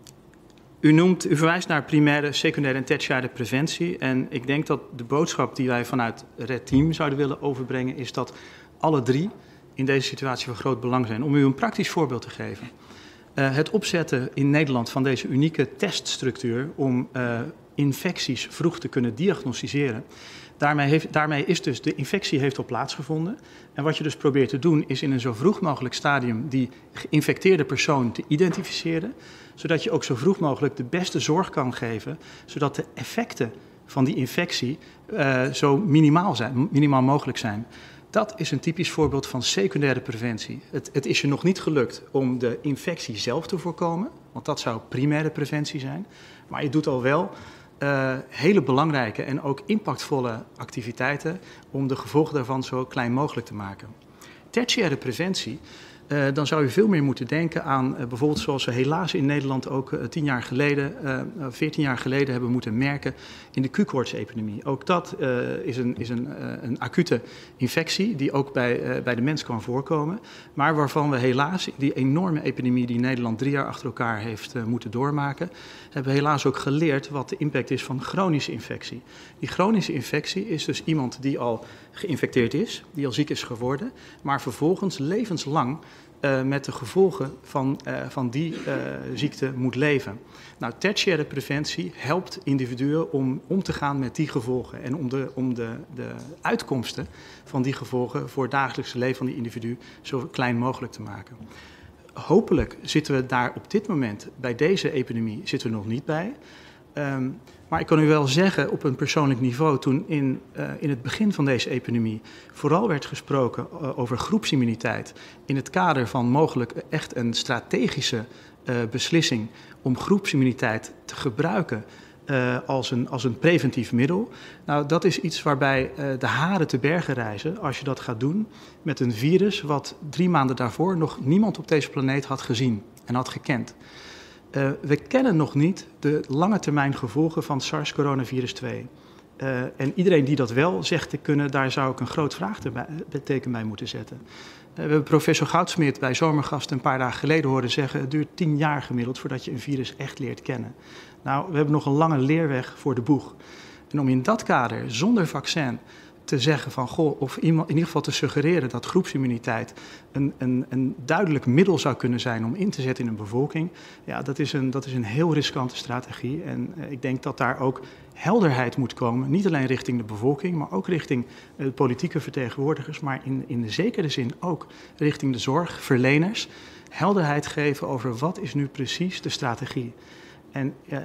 u, noemt, u verwijst naar primaire, secundaire en tertiaire preventie. En ik denk dat de boodschap die wij vanuit Red Team zouden willen overbrengen is dat alle drie in deze situatie van groot belang zijn. Om u een praktisch voorbeeld te geven. Uh, het opzetten in Nederland van deze unieke teststructuur om uh, infecties vroeg te kunnen diagnosticeren. Daarmee, heeft, daarmee is dus de infectie heeft al plaatsgevonden. En wat je dus probeert te doen is in een zo vroeg mogelijk stadium die geïnfecteerde persoon te identificeren. Zodat je ook zo vroeg mogelijk de beste zorg kan geven. Zodat de effecten van die infectie uh, zo minimaal, zijn, minimaal mogelijk zijn. Dat is een typisch voorbeeld van secundaire preventie. Het, het is je nog niet gelukt om de infectie zelf te voorkomen. Want dat zou primaire preventie zijn. Maar je doet al wel Uh, hele belangrijke en ook impactvolle activiteiten om de gevolgen daarvan zo klein mogelijk te maken. Tertiaire preventie, uh, dan zou je veel meer moeten denken aan uh, bijvoorbeeld zoals we helaas in Nederland ook uh, tien jaar geleden, uh, veertien jaar geleden hebben moeten merken in de Q-koortsepidemie. Ook dat uh, is, een, is een, uh, een acute infectie die ook bij, uh, bij de mens kan voorkomen, maar waarvan we helaas die enorme epidemie die Nederland drie jaar achter elkaar heeft uh, moeten doormaken, hebben we helaas ook geleerd wat de impact is van chronische infectie. Die chronische infectie is dus iemand die al geïnfecteerd is, die al ziek is geworden, maar vervolgens levenslang uh, met de gevolgen van, uh, van die uh, ziekte moet leven. Nou, tertiaire preventie helpt individuen om om te gaan met die gevolgen en om de, om de, de uitkomsten van die gevolgen voor het dagelijkse leven van die individu zo klein mogelijk te maken. Hopelijk zitten we daar op dit moment, bij deze epidemie, zitten we nog niet bij. Um, maar ik kan u wel zeggen, op een persoonlijk niveau, toen in, uh, in het begin van deze epidemie vooral werd gesproken uh, over groepsimmuniteit in het kader van mogelijk echt een strategische uh, beslissing om groepsimmuniteit te gebruiken uh, als, een, als een preventief middel. Nou, dat is iets waarbij uh, de haren te bergen reizen als je dat gaat doen met een virus wat drie maanden daarvoor nog niemand op deze planeet had gezien en had gekend. Uh, we kennen nog niet de lange termijn gevolgen van SARS-coronavirus twee. Uh, en iedereen die dat wel zegt te kunnen, daar zou ik een groot vraagteken bij moeten zetten. Uh, we hebben professor Goudsmit bij Zomergast een paar dagen geleden horen zeggen, het duurt tien jaar gemiddeld voordat je een virus echt leert kennen. Nou, we hebben nog een lange leerweg voor de boeg. En om in dat kader, zonder vaccin, te zeggen van, goh, of in ieder geval te suggereren dat groepsimmuniteit een, een, een duidelijk middel zou kunnen zijn om in te zetten in een bevolking, ja, dat is een, dat is een heel riskante strategie. En uh, ik denk dat daar ook helderheid moet komen, niet alleen richting de bevolking, maar ook richting uh, politieke vertegenwoordigers, maar in, in de zekere zin ook richting de zorgverleners, helderheid geven over wat is nu precies de strategie. En uh,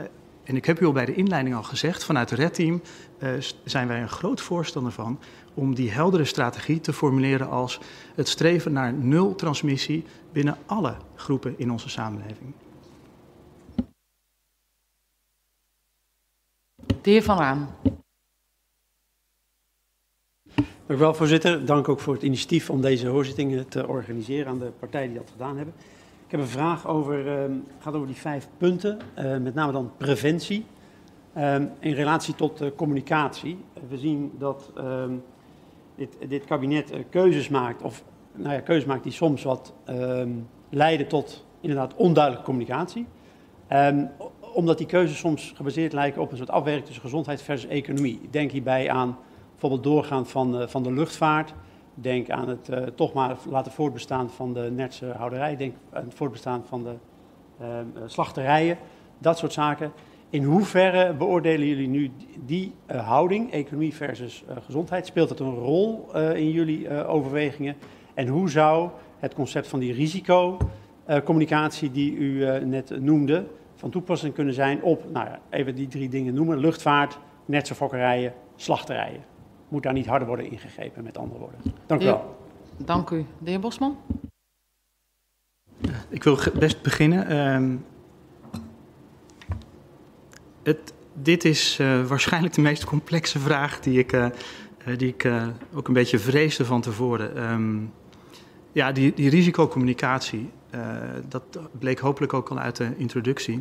En ik heb u al bij de inleiding al gezegd, vanuit het R E D-team uh, zijn wij een groot voorstander van om die heldere strategie te formuleren als het streven naar nul transmissie binnen alle groepen in onze samenleving. De heer Van Raan. Dank u wel, voorzitter. Dank ook voor het initiatief om deze hoorzittingen te organiseren aan de partijen die dat gedaan hebben. Ik heb een vraag over, uh, het gaat over die vijf punten, uh, met name dan preventie. Uh, in relatie tot uh, communicatie. Uh, we zien dat uh, dit, dit kabinet uh, keuzes maakt, of nou ja, keuzes maakt die soms wat uh, leiden tot inderdaad onduidelijke communicatie. Um, omdat die keuzes soms gebaseerd lijken op een soort afwerking tussen gezondheid versus economie. Ik denk hierbij aan bijvoorbeeld doorgaan van, uh, van de luchtvaart. Denk aan het uh, toch maar laten voortbestaan van de Nertse houderij. Denk aan het voortbestaan van de uh, slachterijen. Dat soort zaken. In hoeverre beoordelen jullie nu die uh, houding, economie versus uh, gezondheid? Speelt dat een rol uh, in jullie uh, overwegingen? En hoe zou het concept van die risicocommunicatie uh, die u uh, net noemde van toepassing kunnen zijn op, nou ja, even die drie dingen noemen, luchtvaart, Nertse fokkerijen, slachterijen? Moet daar niet harder worden ingegrepen, met andere woorden? Dank u wel. Dank u. De heer Bosman? Ik wil best beginnen. Um, het, dit is uh, waarschijnlijk de meest complexe vraag die ik, uh, die ik uh, ook een beetje vreesde van tevoren. Um, ja, die, die risicocommunicatie, uh, dat bleek hopelijk ook al uit de introductie,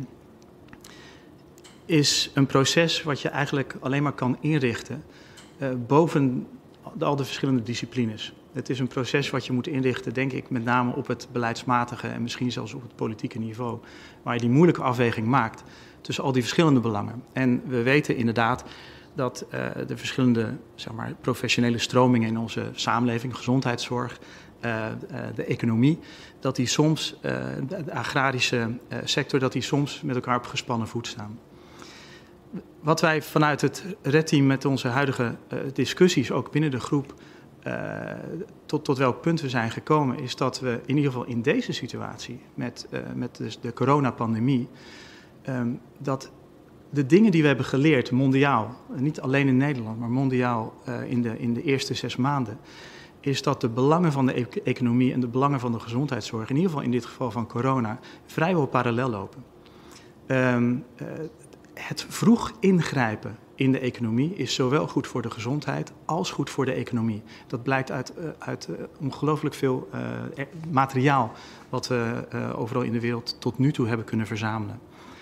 is een proces wat je eigenlijk alleen maar kan inrichten uh, boven de, al de verschillende disciplines. Het is een proces wat je moet inrichten, denk ik, met name op het beleidsmatige en misschien zelfs op het politieke niveau, waar je die moeilijke afweging maakt tussen al die verschillende belangen. En we weten inderdaad dat uh, de verschillende, zeg maar, professionele stromingen in onze samenleving, gezondheidszorg, uh, uh, de economie, dat die soms, uh, de agrarische uh, sector, dat die soms met elkaar op gespannen voet staan. Wat wij vanuit het R E D-team met onze huidige uh, discussies, ook binnen de groep, uh, tot, tot welk punt we zijn gekomen, is dat we in ieder geval in deze situatie, met, uh, met dus de coronapandemie, um, dat de dingen die we hebben geleerd mondiaal, niet alleen in Nederland, maar mondiaal uh, in, de, in de eerste zes maanden, is dat de belangen van de e- economie en de belangen van de gezondheidszorg, in ieder geval in dit geval van corona, vrijwel parallel lopen. Um, uh, Het vroeg ingrijpen in de economie is zowel goed voor de gezondheid als goed voor de economie. Dat blijkt uit, uh, uit uh, ongelooflijk veel uh, materiaal wat we uh, overal in de wereld tot nu toe hebben kunnen verzamelen.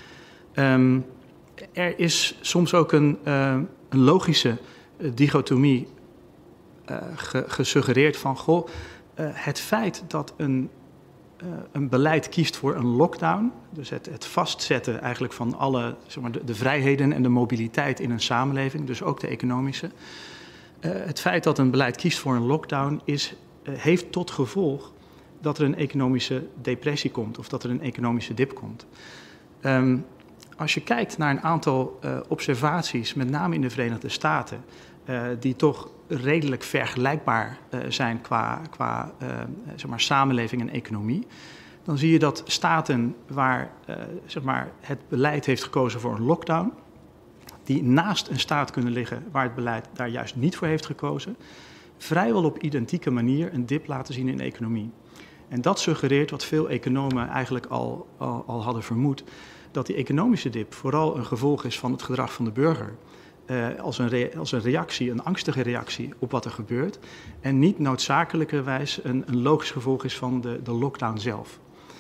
Um, er is soms ook een, uh, een logische uh, dichotomie uh, ge- gesuggereerd van, goh, uh, het feit dat een Uh, een beleid kiest voor een lockdown, dus het, het vastzetten eigenlijk van alle, zeg maar, de, de vrijheden en de mobiliteit in een samenleving, dus ook de economische. Uh, het feit dat een beleid kiest voor een lockdown is, uh, heeft tot gevolg dat er een economische depressie komt of dat er een economische dip komt. Um, als je kijkt naar een aantal uh, observaties, met name in de Verenigde Staten, uh, die toch redelijk vergelijkbaar uh, zijn qua, qua uh, zeg maar samenleving en economie, dan zie je dat staten waar uh, zeg maar het beleid heeft gekozen voor een lockdown, die naast een staat kunnen liggen waar het beleid daar juist niet voor heeft gekozen, vrijwel op identieke manier een dip laten zien in de economie. En dat suggereert wat veel economen eigenlijk al, al, al hadden vermoed, dat die economische dip vooral een gevolg is van het gedrag van de burger. Uh, als, een re- als een reactie, een angstige reactie op wat er gebeurt. En niet noodzakelijkerwijs een, een logisch gevolg is van de, de lockdown zelf.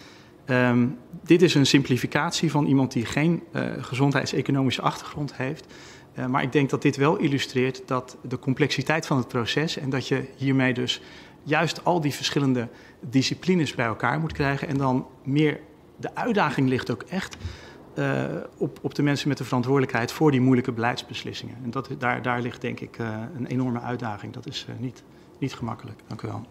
Um, dit is een simplificatie van iemand die geen uh, gezondheidseconomische achtergrond heeft. Uh, maar ik denk dat dit wel illustreert dat de complexiteit van het proces en dat je hiermee dus juist al die verschillende disciplines bij elkaar moet krijgen. En dan meer, de uitdaging ligt ook echt Uh, op, op de mensen met de verantwoordelijkheid voor die moeilijke beleidsbeslissingen. En dat, daar, daar ligt denk ik uh, een enorme uitdaging. Dat is uh, niet, niet gemakkelijk. Dank u wel.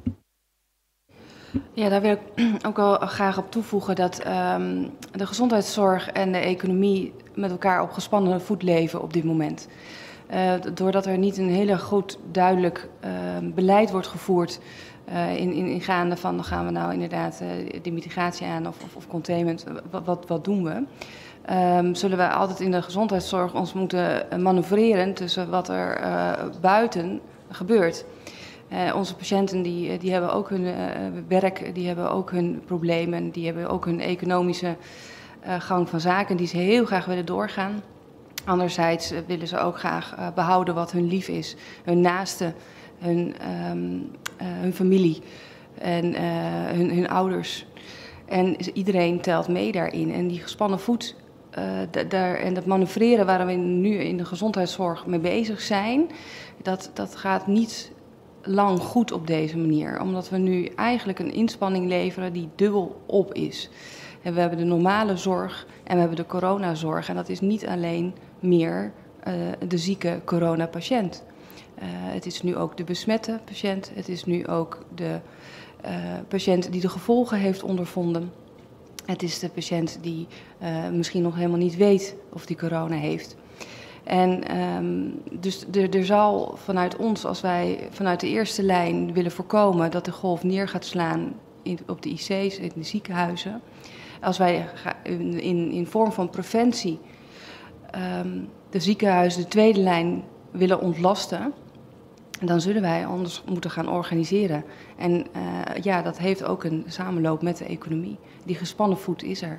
Ja, daar wil ik ook wel graag op toevoegen dat um, de gezondheidszorg en de economie met elkaar op gespannen voet leven op dit moment. Uh, doordat er niet een hele goed duidelijk uh, beleid wordt gevoerd Uh, in, in, in gaande van, gaan we nou inderdaad uh, de mitigatie aan of, of, of containment, wat, wat, wat doen we? Um, zullen we altijd in de gezondheidszorg ons moeten manoeuvreren tussen wat er uh, buiten gebeurt. Uh, onze patiënten die, die hebben ook hun uh, werk, die hebben ook hun problemen, die hebben ook hun economische uh, gang van zaken die ze heel graag willen doorgaan. Anderzijds uh, willen ze ook graag uh, behouden wat hun lief is, hun naaste, hun, um, uh, hun familie en uh, hun, hun ouders. En iedereen telt mee daarin. En die gespannen voet uh, daar, en dat manoeuvreren waar we nu in de gezondheidszorg mee bezig zijn, dat, dat gaat niet lang goed op deze manier. Omdat we nu eigenlijk een inspanning leveren die dubbel op is. En we hebben de normale zorg en we hebben de coronazorg. En dat is niet alleen meer uh, de zieke coronapatiënt. Uh, het is nu ook de besmette patiënt. Het is nu ook de uh, patiënt die de gevolgen heeft ondervonden. Het is de patiënt die uh, misschien nog helemaal niet weet of die corona heeft. En um, dus er, er zal vanuit ons, als wij vanuit de eerste lijn willen voorkomen dat de golf neer gaat slaan in, op de I C's, in de ziekenhuizen. Als wij in, in, in vorm van preventie um, de ziekenhuizen de tweede lijn willen ontlasten, dan zullen wij anders moeten gaan organiseren. En uh, ja, dat heeft ook een samenloop met de economie. Die gespannen voet is er.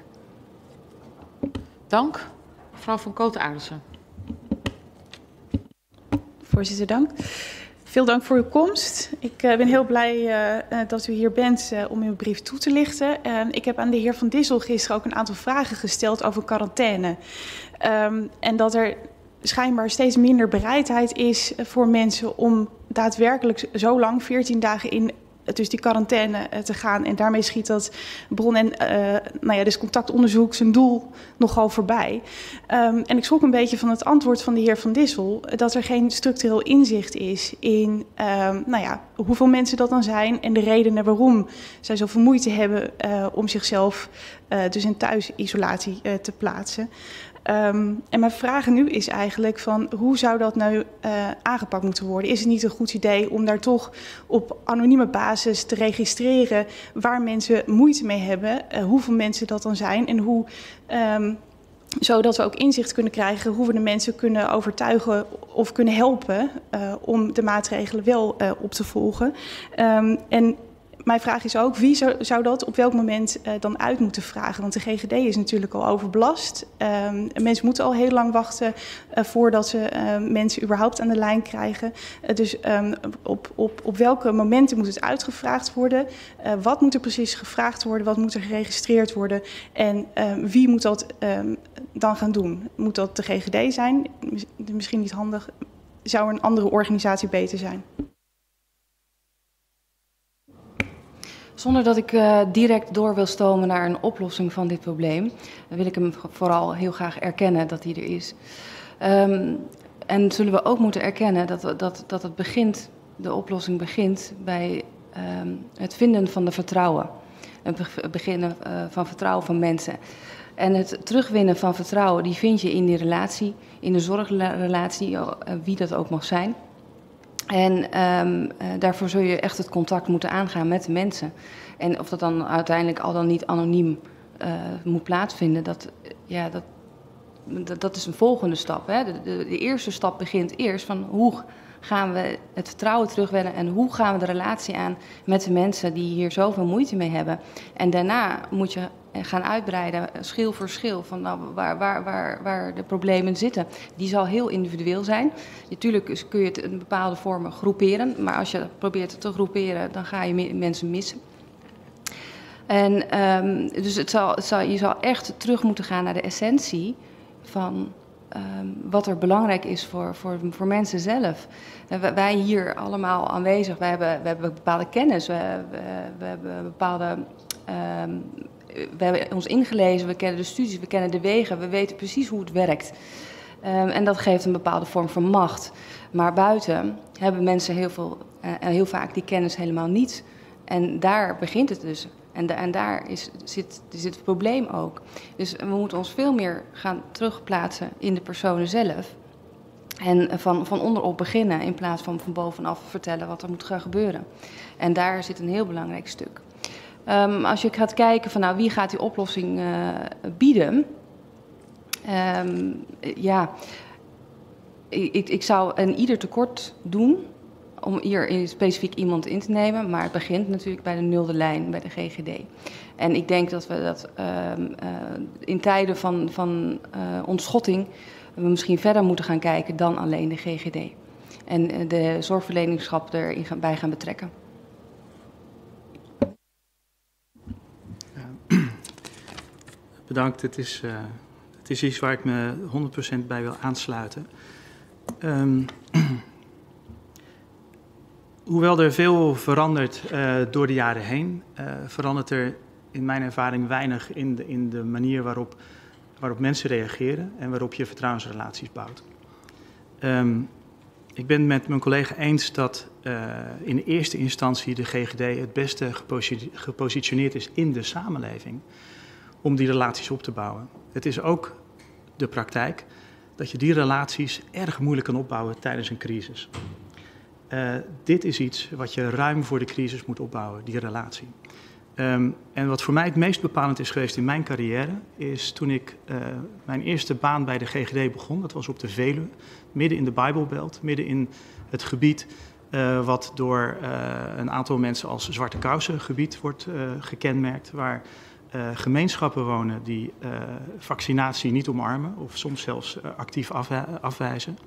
Dank. Mevrouw van Kooten-Aardensen. Voorzitter, dank. Veel dank voor uw komst. Ik uh, ben heel blij uh, dat u hier bent uh, om uw brief toe te lichten. Uh, ik heb aan de heer Van Dissel gisteren ook een aantal vragen gesteld over quarantaine. Um, en dat er schijnbaar steeds minder bereidheid is voor mensen om daadwerkelijk zo lang, veertien dagen in dus die quarantaine te gaan. En daarmee schiet dat bron- en uh, nou ja, dus contactonderzoek zijn doel nogal voorbij. Um, en ik schrok een beetje van het antwoord van de heer Van Dissel dat er geen structureel inzicht is in um, nou ja, hoeveel mensen dat dan zijn en de redenen waarom zij zoveel moeite hebben uh, om zichzelf uh, dus in thuisisolatie uh, te plaatsen. Um, en mijn vraag nu is eigenlijk van hoe zou dat nou uh, aangepakt moeten worden? Is het niet een goed idee om daar toch op anonieme basis te registreren waar mensen moeite mee hebben, uh, hoeveel mensen dat dan zijn en hoe, um, zodat we ook inzicht kunnen krijgen hoe we de mensen kunnen overtuigen of kunnen helpen uh, om de maatregelen wel uh, op te volgen. Um, en mijn vraag is ook, wie zou, zou dat op welk moment uh, dan uit moeten vragen? Want de G G D is natuurlijk al overbelast. Um, mensen moeten al heel lang wachten uh, voordat ze uh, mensen überhaupt aan de lijn krijgen. Uh, dus um, op, op, op welke momenten moet het uitgevraagd worden? Uh, wat moet er precies gevraagd worden? Wat moet er geregistreerd worden? En um, wie moet dat um, dan gaan doen? Moet dat de G G D zijn? Misschien niet handig. Zou een andere organisatie beter zijn? Zonder dat ik uh, direct door wil stomen naar een oplossing van dit probleem, dan wil ik hem vooral heel graag erkennen dat die er is. Um, en zullen we ook moeten erkennen dat, dat, dat het begint, de oplossing begint bij um, het vinden van de vertrouwen. Het beginnen uh, van vertrouwen van mensen. En het terugwinnen van vertrouwen, die vind je in die relatie, in de zorgrelatie, uh, wie dat ook mag zijn. En um, uh, daarvoor zul je echt het contact moeten aangaan met de mensen. En of dat dan uiteindelijk al dan niet anoniem uh, moet plaatsvinden, dat, ja, dat, dat, dat is een volgende stap. Hè? De, de, de eerste stap begint eerst van hoe gaan we het vertrouwen terugwinnen en hoe gaan we de relatie aan met de mensen die hier zoveel moeite mee hebben. En daarna moet je gaan uitbreiden, schil voor schil, van nou, waar, waar, waar, waar de problemen zitten. Die zal heel individueel zijn. Natuurlijk kun je het in bepaalde vormen groeperen, maar als je probeert te groeperen, dan ga je mensen missen. En um, dus het zal, het zal, je zal echt terug moeten gaan naar de essentie van um, wat er belangrijk is voor, voor, voor mensen zelf. En wij hier allemaal aanwezig, wij hebben, we hebben bepaalde kennis, we, we, we hebben bepaalde... Um, we hebben ons ingelezen, we kennen de studies, we kennen de wegen, we weten precies hoe het werkt. Um, en dat geeft een bepaalde vorm van macht. Maar buiten hebben mensen heel, veel, uh, heel vaak die kennis helemaal niet. En daar begint het dus. En, da en daar is, zit, zit het probleem ook. Dus we moeten ons veel meer gaan terugplaatsen in de personen zelf. En van, van onderop beginnen in plaats van van bovenaf vertellen wat er moet gaan gebeuren. En daar zit een heel belangrijk stuk. Um, als je gaat kijken van nou, wie gaat die oplossing uh, bieden, Um, ja, ik, ik zou een ieder tekort doen om hier specifiek iemand in te nemen. Maar het begint natuurlijk bij de nulde lijn, bij de G G D. En ik denk dat we dat uh, uh, in tijden van, van uh, ontschotting we misschien verder moeten gaan kijken dan alleen de G G D. En uh, de zorgverleningschap erin gaan, bij gaan betrekken. Ja, bedankt. Het is, uh, het is iets waar ik me honderd procent bij wil aansluiten. Um, hoewel er veel verandert uh, door de jaren heen, uh, verandert er in mijn ervaring weinig in de, in de manier waarop, waarop mensen reageren en waarop je vertrouwensrelaties bouwt. Um, ik ben met mijn collega eens dat uh, in eerste instantie de G G D het beste geposi- gepositioneerd is in de samenleving om die relaties op te bouwen. Het is ook de praktijk dat je die relaties erg moeilijk kan opbouwen tijdens een crisis. Uh, dit is iets wat je ruim voor de crisis moet opbouwen, die relatie. Um, en wat voor mij het meest bepalend is geweest in mijn carrière, is toen ik uh, mijn eerste baan bij de G G D begon. Dat was op de Veluwe, midden in de Bijbelbelt, midden in het gebied uh, wat door uh, een aantal mensen als Zwarte Kousen gebied wordt uh, gekenmerkt, waar uh, gemeenschappen wonen die uh, vaccinatie niet omarmen of soms zelfs uh, actief afwij- afwijzen.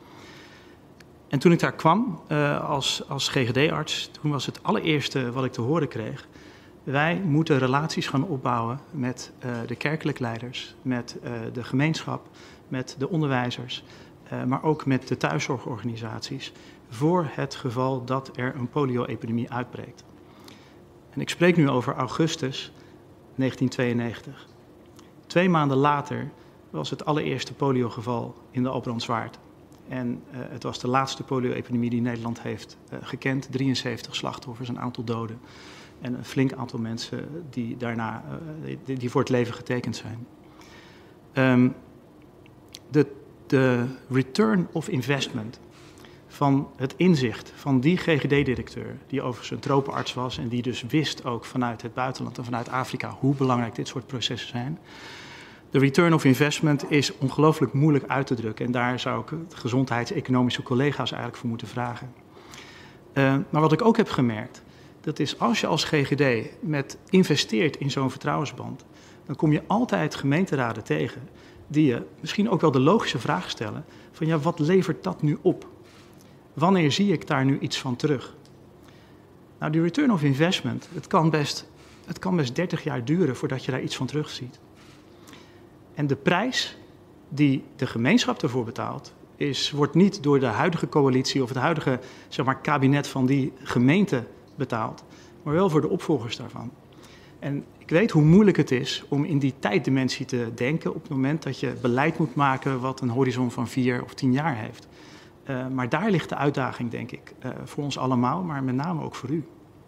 En toen ik daar kwam uh, als, als G G D-arts, toen was het allereerste wat ik te horen kreeg: wij moeten relaties gaan opbouwen met uh, de kerkelijk leiders, met uh, de gemeenschap, met de onderwijzers, uh, maar ook met de thuiszorgorganisaties, voor het geval dat er een polio-epidemie uitbreekt. En ik spreek nu over augustus negentien tweeënnegentig. Twee maanden later was het allereerste poliogeval in de Albrandswaard. En uh, het was de laatste polio-epidemie die Nederland heeft uh, gekend. drieënzeventig slachtoffers, een aantal doden. En een flink aantal mensen die daarna uh, die, die voor het leven getekend zijn. Um, de, de return of investment van het inzicht van die G G D-directeur, die overigens een tropenarts was en die dus wist ook vanuit het buitenland en vanuit Afrika hoe belangrijk dit soort processen zijn. De return of investment is ongelooflijk moeilijk uit te drukken en daar zou ik de gezondheidseconomische collega's eigenlijk voor moeten vragen. Uh, maar wat ik ook heb gemerkt, dat is als je als G G D met investeert in zo'n vertrouwensband, dan kom je altijd gemeenteraden tegen die je misschien ook wel de logische vraag stellen van ja, wat levert dat nu op? Wanneer zie ik daar nu iets van terug? Nou, die return of investment, het kan best, het kan best dertig jaar duren voordat je daar iets van terugziet. En de prijs die de gemeenschap ervoor betaalt, is, wordt niet door de huidige coalitie of het huidige zeg maar, kabinet van die gemeente betaald, maar wel voor de opvolgers daarvan. En ik weet hoe moeilijk het is om in die tijddimensie te denken op het moment dat je beleid moet maken wat een horizon van vier of tien jaar heeft. Uh, maar daar ligt de uitdaging, denk ik, uh, voor ons allemaal, maar met name ook voor u.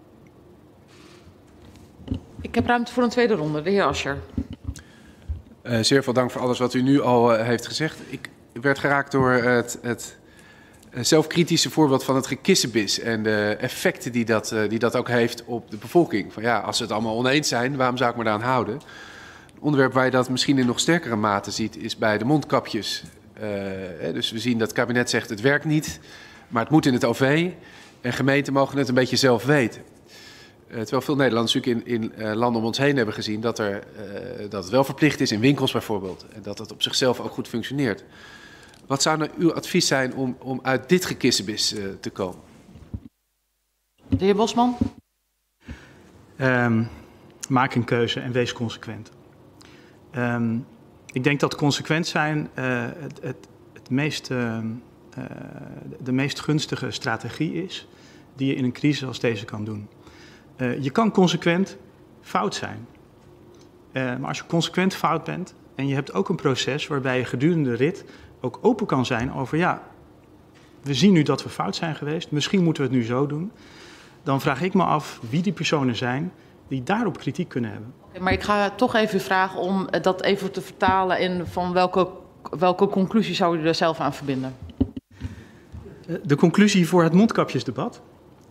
Ik heb ruimte voor een tweede ronde. De heer Asscher. Uh, zeer veel dank voor alles wat u nu al uh, heeft gezegd. Ik werd geraakt door het, het zelfkritische voorbeeld van het gekissenbis en de effecten die dat, uh, die dat ook heeft op de bevolking. Van ja, als ze het allemaal oneens zijn, waarom zou ik me daaraan houden? Een onderwerp waar je dat misschien in nog sterkere mate ziet, is bij de mondkapjes. Uh, dus we zien dat het kabinet zegt het werkt niet, maar het moet in het O V. En gemeenten mogen het een beetje zelf weten. Uh, terwijl veel Nederlanders natuurlijk in, in uh, landen om ons heen hebben gezien dat, er, uh, dat het wel verplicht is in winkels bijvoorbeeld. En dat het op zichzelf ook goed functioneert. Wat zou nou uw advies zijn om, om uit dit gekissenbis uh, te komen? De heer Bosman. Um, maak een keuze en wees consequent. Um, ik denk dat consequent zijn uh, het, het, het meest, uh, uh, de meest gunstige strategie is die je in een crisis als deze kan doen. Uh, je kan consequent fout zijn. Uh, maar als je consequent fout bent en je hebt ook een proces waarbij je gedurende de rit ook open kan zijn over ja, we zien nu dat we fout zijn geweest, misschien moeten we het nu zo doen. Dan vraag ik me af wie die personen zijn die daarop kritiek kunnen hebben. Okay, maar ik ga toch even vragen om dat even te vertalen in van welke, welke conclusie zou u er zelf aan verbinden? De conclusie voor het mondkapjesdebat? Nou ja,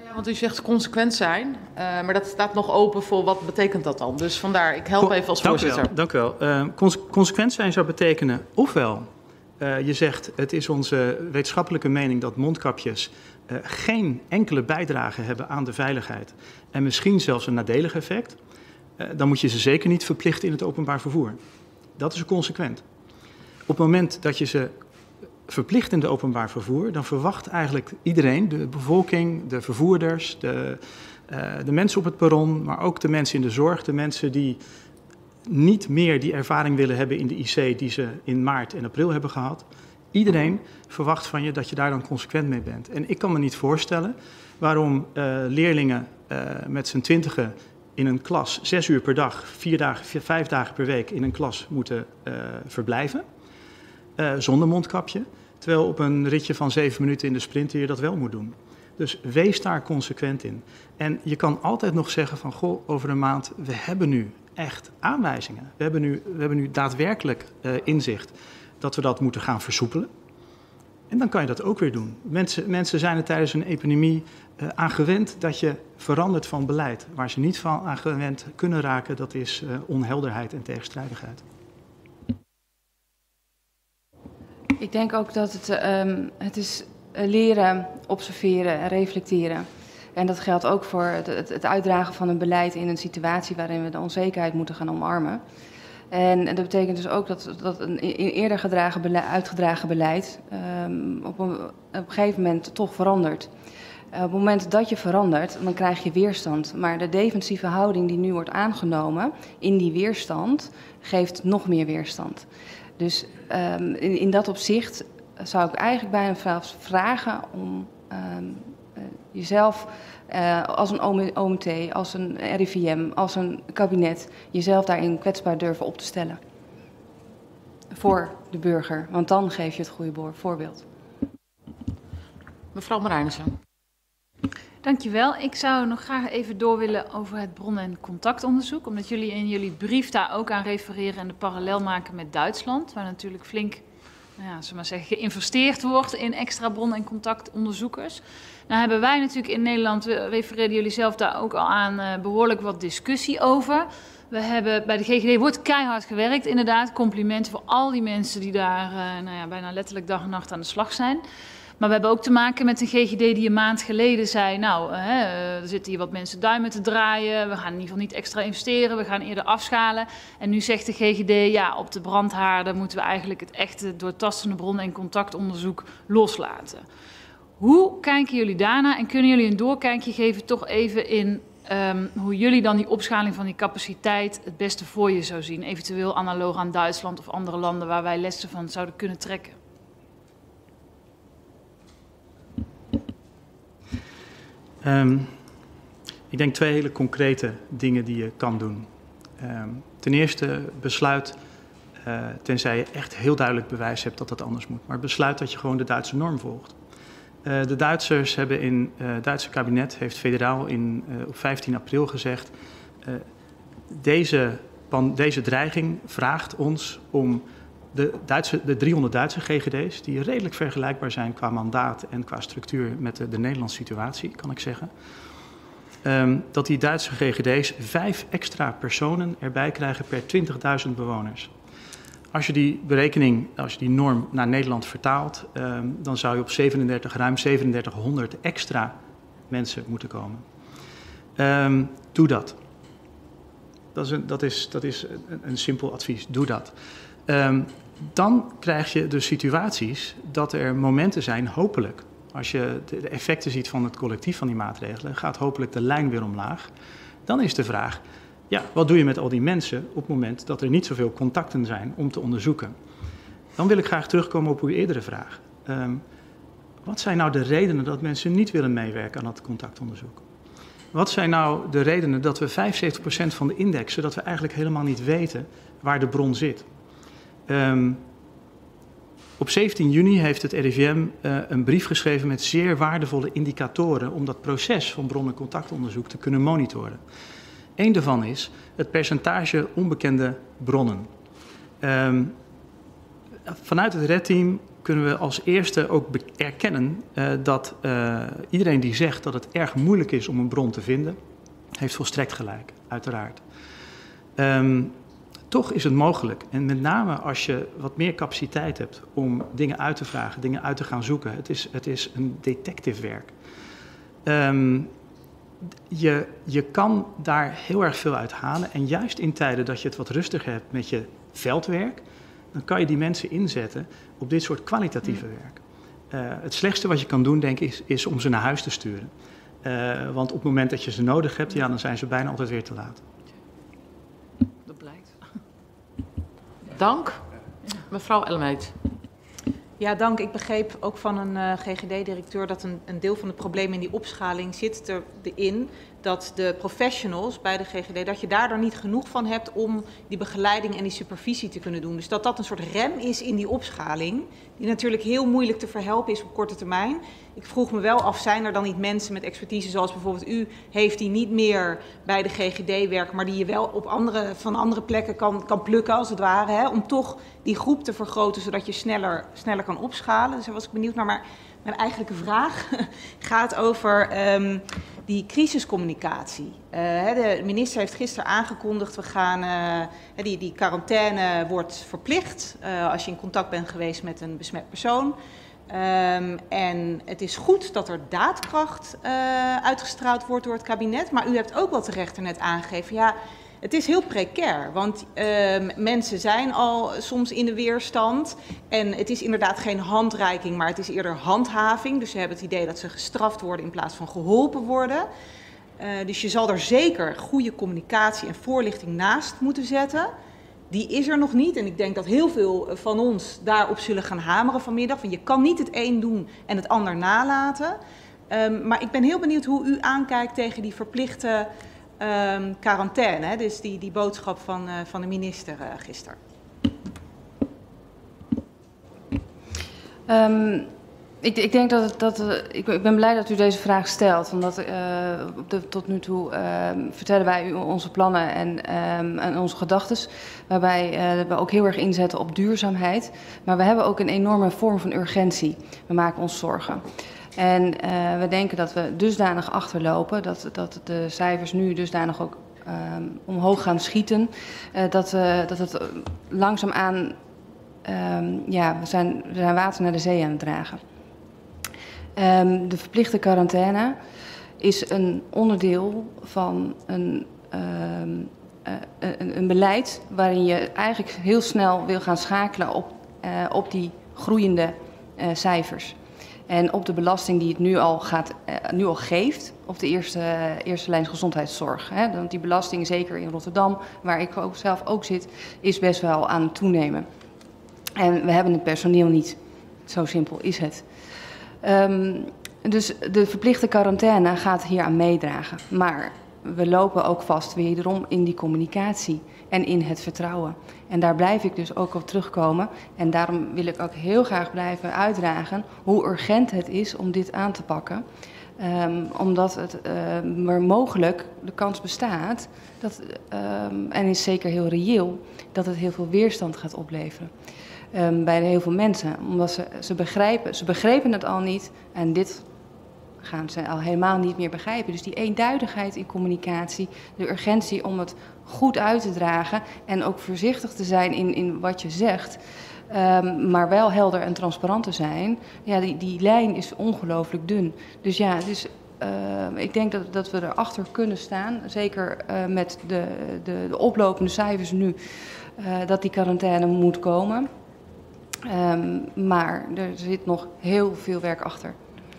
Ja, want u zegt consequent zijn, uh, maar dat staat nog open voor wat betekent dat dan? Dus vandaar, ik help even als voorzitter. Dank u wel. Dank u wel. Uh, cons consequent zijn zou betekenen ofwel uh, je zegt het is onze wetenschappelijke mening dat mondkapjes uh, geen enkele bijdrage hebben aan de veiligheid en misschien zelfs een nadelig effect. Uh, dan moet je ze zeker niet verplichten in het openbaar vervoer. Dat is consequent. Op het moment dat je ze verplicht in het openbaar vervoer, dan verwacht eigenlijk iedereen, de bevolking, de vervoerders, de, uh, de mensen op het perron, maar ook de mensen in de zorg, de mensen die niet meer die ervaring willen hebben in de I C die ze in maart en april hebben gehad. Iedereen verwacht van je dat je daar dan consequent mee bent. En ik kan me niet voorstellen waarom uh, leerlingen uh, met z'n twintigen in een klas zes uur per dag, vier dagen, vier, vijf dagen per week in een klas moeten uh, verblijven. Uh, zonder mondkapje, terwijl op een ritje van zeven minuten in de sprint je dat wel moet doen. Dus wees daar consequent in. En je kan altijd nog zeggen van, goh, over een maand, we hebben nu echt aanwijzingen. We hebben nu, we hebben nu daadwerkelijk uh, inzicht dat we dat moeten gaan versoepelen. En dan kan je dat ook weer doen. Mensen, mensen zijn er tijdens een epidemie uh, aan gewend dat je verandert van beleid. Waar ze niet van aan gewend kunnen raken, dat is uh, onhelderheid en tegenstrijdigheid. Ik denk ook dat het, um, het is leren, observeren en reflecteren. En dat geldt ook voor het, het uitdragen van een beleid in een situatie waarin we de onzekerheid moeten gaan omarmen. En dat betekent dus ook dat, dat een eerder gedragen beleid, uitgedragen beleid um, op, een, op een gegeven moment toch verandert. Uh, op het moment dat je verandert, dan krijg je weerstand. Maar de defensieve houding die nu wordt aangenomen in die weerstand, geeft nog meer weerstand. Dus um, in, in dat opzicht zou ik eigenlijk bijna vragen om um, uh, jezelf uh, als een O M T, als een R I V M, als een kabinet, jezelf daarin kwetsbaar durven op te stellen. Voor de burger, want dan geef je het goede voorbeeld. Mevrouw Marijnissen. Dankjewel. Ik zou nog graag even door willen over het bron- en contactonderzoek. Omdat jullie in jullie brief daar ook aan refereren en de parallel maken met Duitsland. Waar natuurlijk flink, nou ja, zullen we maar zeggen, geïnvesteerd wordt in extra bron- en contactonderzoekers. Nou hebben wij natuurlijk in Nederland, we refereerden jullie zelf daar ook al aan, uh, behoorlijk wat discussie over. We hebben bij de G G D wordt keihard gewerkt, inderdaad. Complimenten voor al die mensen die daar uh, nou ja, bijna letterlijk dag en nacht aan de slag zijn. Maar we hebben ook te maken met een G G D die een maand geleden zei, nou, hè, er zitten hier wat mensen duimen te draaien, we gaan in ieder geval niet extra investeren, we gaan eerder afschalen. En nu zegt de G G D, ja, op de brandhaarden moeten we eigenlijk het echte doortastende bron- en contactonderzoek loslaten. Hoe kijken jullie daarna en kunnen jullie een doorkijkje geven toch even in um, hoe jullie dan die opschaling van die capaciteit het beste voor je zou zien? Eventueel analoog aan Duitsland of andere landen waar wij lessen van zouden kunnen trekken. Um, ik denk twee hele concrete dingen die je kan doen. Um, ten eerste besluit, uh, tenzij je echt heel duidelijk bewijs hebt dat dat anders moet, maar besluit dat je gewoon de Duitse norm volgt. Uh, de Duitsers hebben in, uh, het Duitse kabinet heeft federaal in, uh, op vijftien april gezegd, uh, deze, pan, deze dreiging vraagt ons om de, Duitse, de driehonderd Duitse G G D's, die redelijk vergelijkbaar zijn qua mandaat en qua structuur met de, de Nederlandse situatie, kan ik zeggen. Um, dat die Duitse G G D's vijf extra personen erbij krijgen per twintigduizend bewoners. Als je die berekening, als je die norm naar Nederland vertaalt, um, dan zou je op zevenendertig, ruim zevenendertighonderd extra mensen moeten komen. Um, doe dat. Dat is, een, dat is, dat is een, een simpel advies. Doe dat. Um, dan krijg je de situaties dat er momenten zijn, hopelijk, als je de effecten ziet van het collectief van die maatregelen, gaat hopelijk de lijn weer omlaag. Dan is de vraag, ja, wat doe je met al die mensen op het moment dat er niet zoveel contacten zijn om te onderzoeken? Dan wil ik graag terugkomen op uw eerdere vraag. Um, wat zijn nou de redenen dat mensen niet willen meewerken aan dat contactonderzoek? Wat zijn nou de redenen dat we vijfenzeventig procent van de indexen, dat we eigenlijk helemaal niet weten waar de bron zit? Um, op zeventien juni heeft het R I V M uh, een brief geschreven met zeer waardevolle indicatoren om dat proces van bron- en contactonderzoek te kunnen monitoren. Eén daarvan is het percentage onbekende bronnen. Um, vanuit het R E D-team kunnen we als eerste ook erkennen uh, dat uh, iedereen die zegt dat het erg moeilijk is om een bron te vinden, heeft volstrekt gelijk, uiteraard. Um, toch is het mogelijk. En met name als je wat meer capaciteit hebt om dingen uit te vragen, dingen uit te gaan zoeken. Het is, het is een detective werk. Um, je, je kan daar heel erg veel uit halen. En juist in tijden dat je het wat rustiger hebt met je veldwerk, dan kan je die mensen inzetten op dit soort kwalitatieve werk. Uh, het slechtste wat je kan doen, denk ik, is, is om ze naar huis te sturen. Uh, want op het moment dat je ze nodig hebt, ja, dan zijn ze bijna altijd weer te laat. Dat blijkt. Dank. Mevrouw Ellemeet. Ja, dank. Ik begreep ook van een uh, G G D-directeur dat een, een deel van het probleem in die opschaling zit er, erin dat de professionals bij de G G D, dat je daar dan niet genoeg van hebt om die begeleiding en die supervisie te kunnen doen. Dus dat dat een soort rem is in die opschaling, die natuurlijk heel moeilijk te verhelpen is op korte termijn. Ik vroeg me wel af, zijn er dan niet mensen met expertise zoals bijvoorbeeld u heeft, die niet meer bij de G G D werken, maar die je wel op andere, van andere plekken kan, kan plukken als het ware, hè, om toch die groep te vergroten, zodat je sneller, sneller kan opschalen. Dus daar was ik benieuwd naar. Maar mijn eigenlijke vraag gaat over um, die crisiscommunicatie. Uh, de minister heeft gisteren aangekondigd, we gaan, uh, die, die quarantaine wordt verplicht uh, als je in contact bent geweest met een besmet persoon. Um, en het is goed dat er daadkracht uh, uitgestraald wordt door het kabinet. Maar u hebt ook wat terecht er net aangegeven. Ja, het is heel precair, want uh, mensen zijn al soms in de weerstand. En het is inderdaad geen handreiking, maar het is eerder handhaving. Dus ze hebben het idee dat ze gestraft worden in plaats van geholpen worden. Uh, dus je zal er zeker goede communicatie en voorlichting naast moeten zetten. Die is er nog niet en ik denk dat heel veel van ons daarop zullen gaan hameren vanmiddag. Want je kan niet het een doen en het ander nalaten. Um, maar ik ben heel benieuwd hoe u aankijkt tegen die verplichte um, quarantaine. Hè? Dus die, die boodschap van, uh, van de minister uh, gisteren. Um, ik, ik denk dat, dat ik, ik ben blij dat u deze vraag stelt, omdat uh, de, tot nu toe uh, vertellen wij u onze plannen en, um, en onze gedachten, waarbij uh, we ook heel erg inzetten op duurzaamheid. Maar we hebben ook een enorme vorm van urgentie. We maken ons zorgen. En uh, we denken dat we dusdanig achterlopen, dat, dat de cijfers nu dusdanig ook um, omhoog gaan schieten, uh, dat, uh, dat het langzaamaan, um, ja, we zijn, we zijn water naar de zee aan het dragen. Um, de verplichte quarantaine is een onderdeel van een, um, uh, een, een beleid waarin je eigenlijk heel snel wil gaan schakelen op, uh, op die groeiende uh, cijfers. En op de belasting die het nu al, gaat, uh, nu al geeft op de eerste, uh, eerste lijn gezondheidszorg. Hè? Want die belasting, zeker in Rotterdam, waar ik ook zelf ook zit, is best wel aan het toenemen. En we hebben het personeel niet. Zo simpel is het. Um, dus de verplichte quarantaine gaat hier aan meedragen. Maar we lopen ook vast wederom in die communicatie en in het vertrouwen. En daar blijf ik dus ook op terugkomen. En daarom wil ik ook heel graag blijven uitdragen hoe urgent het is om dit aan te pakken. Um, omdat het uh, er mogelijk de kans bestaat, dat, um, en is zeker heel reëel, dat het heel veel weerstand gaat opleveren. Um, bij heel veel mensen, omdat ze, ze begrijpen, ze begrepen het al niet en dit gaan ze al helemaal niet meer begrijpen. Dus die eenduidigheid in communicatie, de urgentie om het goed uit te dragen en ook voorzichtig te zijn in, in wat je zegt, um, maar wel helder en transparant te zijn, ja, die, die lijn is ongelooflijk dun. Dus ja, dus, uh, ik denk dat, dat we erachter kunnen staan, zeker uh, met de, de, de oplopende cijfers nu, uh, dat die quarantaine moet komen. Um, maar er zit nog heel veel werk achter.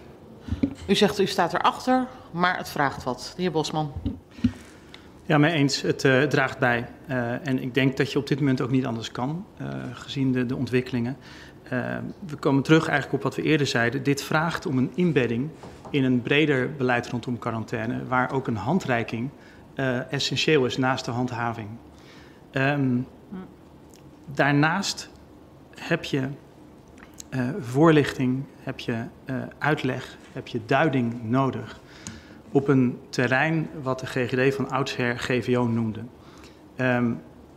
U zegt u staat erachter, maar het vraagt wat. De heer Bosman. Ja, mee eens. Het uh, draagt bij. Uh, en ik denk dat je op dit moment ook niet anders kan, uh, gezien de, de ontwikkelingen. Uh, we komen terug eigenlijk op wat we eerder zeiden. Dit vraagt om een inbedding in een breder beleid rondom quarantaine, waar ook een handreiking uh, essentieel is naast de handhaving. Um, daarnaast heb je uh, voorlichting, heb je uh, uitleg, heb je duiding nodig op een terrein wat de G G D van oudsher G V O noemde. Um,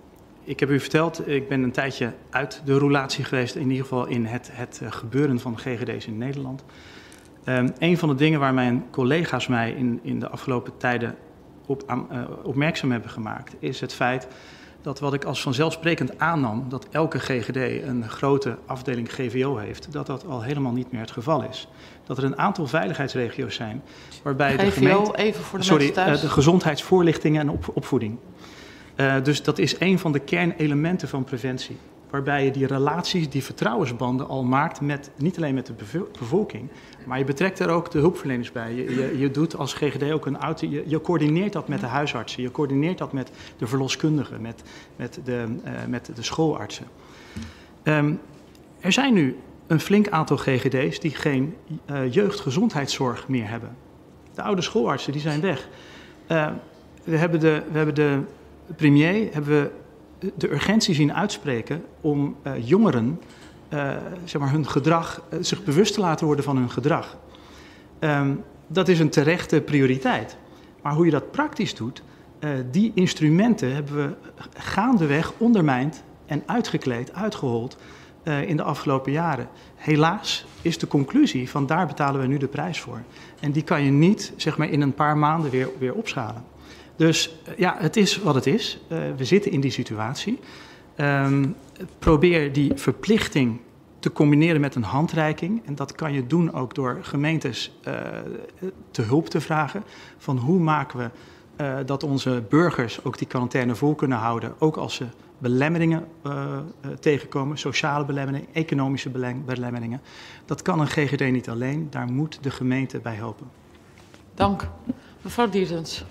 ik heb u verteld, ik ben een tijdje uit de roulatie geweest, in ieder geval in het, het gebeuren van G G D's in Nederland. Um, een van de dingen waar mijn collega's mij in, in de afgelopen tijden op, uh, opmerkzaam hebben gemaakt, is het feit dat wat ik als vanzelfsprekend aannam, dat elke G G D een grote afdeling G V O heeft, dat dat al helemaal niet meer het geval is. Dat er een aantal veiligheidsregio's zijn waarbij de gemeente... even voor de sorry, mensen thuis. Uh, de gezondheidsvoorlichtingen en op, opvoeding. Uh, dus dat is een van de kernelementen van preventie. Waarbij je die relaties, die vertrouwensbanden al maakt met, niet alleen met de bevolking, maar je betrekt er ook de hulpverleners bij. Je, je, je doet als G G D ook een auto, je, je coördineert dat met de huisartsen, je coördineert dat met de verloskundigen, met, met, de, uh, met de schoolartsen. Um, er zijn nu een flink aantal G G D's die geen uh, jeugdgezondheidszorg meer hebben. De oude schoolartsen die zijn weg. Uh, we hebben de, we hebben de premier, hebben we de urgentie zien uitspreken om uh, jongeren uh, zeg maar hun gedrag, uh, zich bewust te laten worden van hun gedrag. Um, dat is een terechte prioriteit. Maar hoe je dat praktisch doet, uh, die instrumenten hebben we gaandeweg ondermijnd en uitgekleed, uitgehold uh, in de afgelopen jaren. Helaas is de conclusie van daar betalen we nu de prijs voor. En die kan je niet zeg maar, in een paar maanden weer, weer opschalen. Dus ja, het is wat het is. Uh, we zitten in die situatie. Um, probeer die verplichting te combineren met een handreiking. En dat kan je doen ook door gemeentes uh, te hulp te vragen. Van hoe maken we uh, dat onze burgers ook die quarantaine vol kunnen houden. Ook als ze belemmeringen uh, uh, tegenkomen. Sociale belemmeringen, economische belemmeringen. Dat kan een G G D niet alleen. Daar moet de gemeente bij helpen. Dank. Mevrouw Diertens.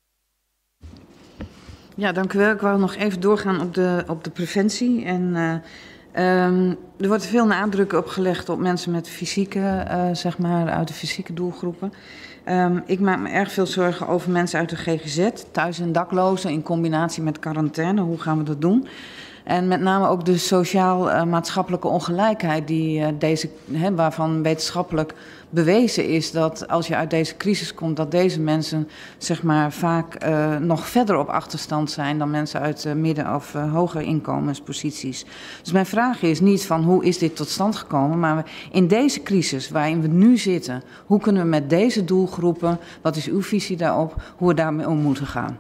Ja, dank u wel. Ik wou nog even doorgaan op de, op de preventie. En, uh, um, er wordt veel nadruk op gelegd op mensen met fysieke, uh, zeg maar, uit de fysieke doelgroepen. Um, ik maak me erg veel zorgen over mensen uit de G G Z, thuis- en daklozen in combinatie met quarantaine. Hoe gaan we dat doen? En met name ook de sociaal-maatschappelijke uh, ongelijkheid die, uh, deze, he, waarvan wetenschappelijk bewezen is dat als je uit deze crisis komt, dat deze mensen zeg maar, vaak uh, nog verder op achterstand zijn dan mensen uit uh, midden- of uh, hogere inkomensposities. Dus mijn vraag is niet van hoe is dit tot stand gekomen, maar in deze crisis waarin we nu zitten, hoe kunnen we met deze doelgroepen, wat is uw visie daarop, hoe we daarmee om moeten gaan?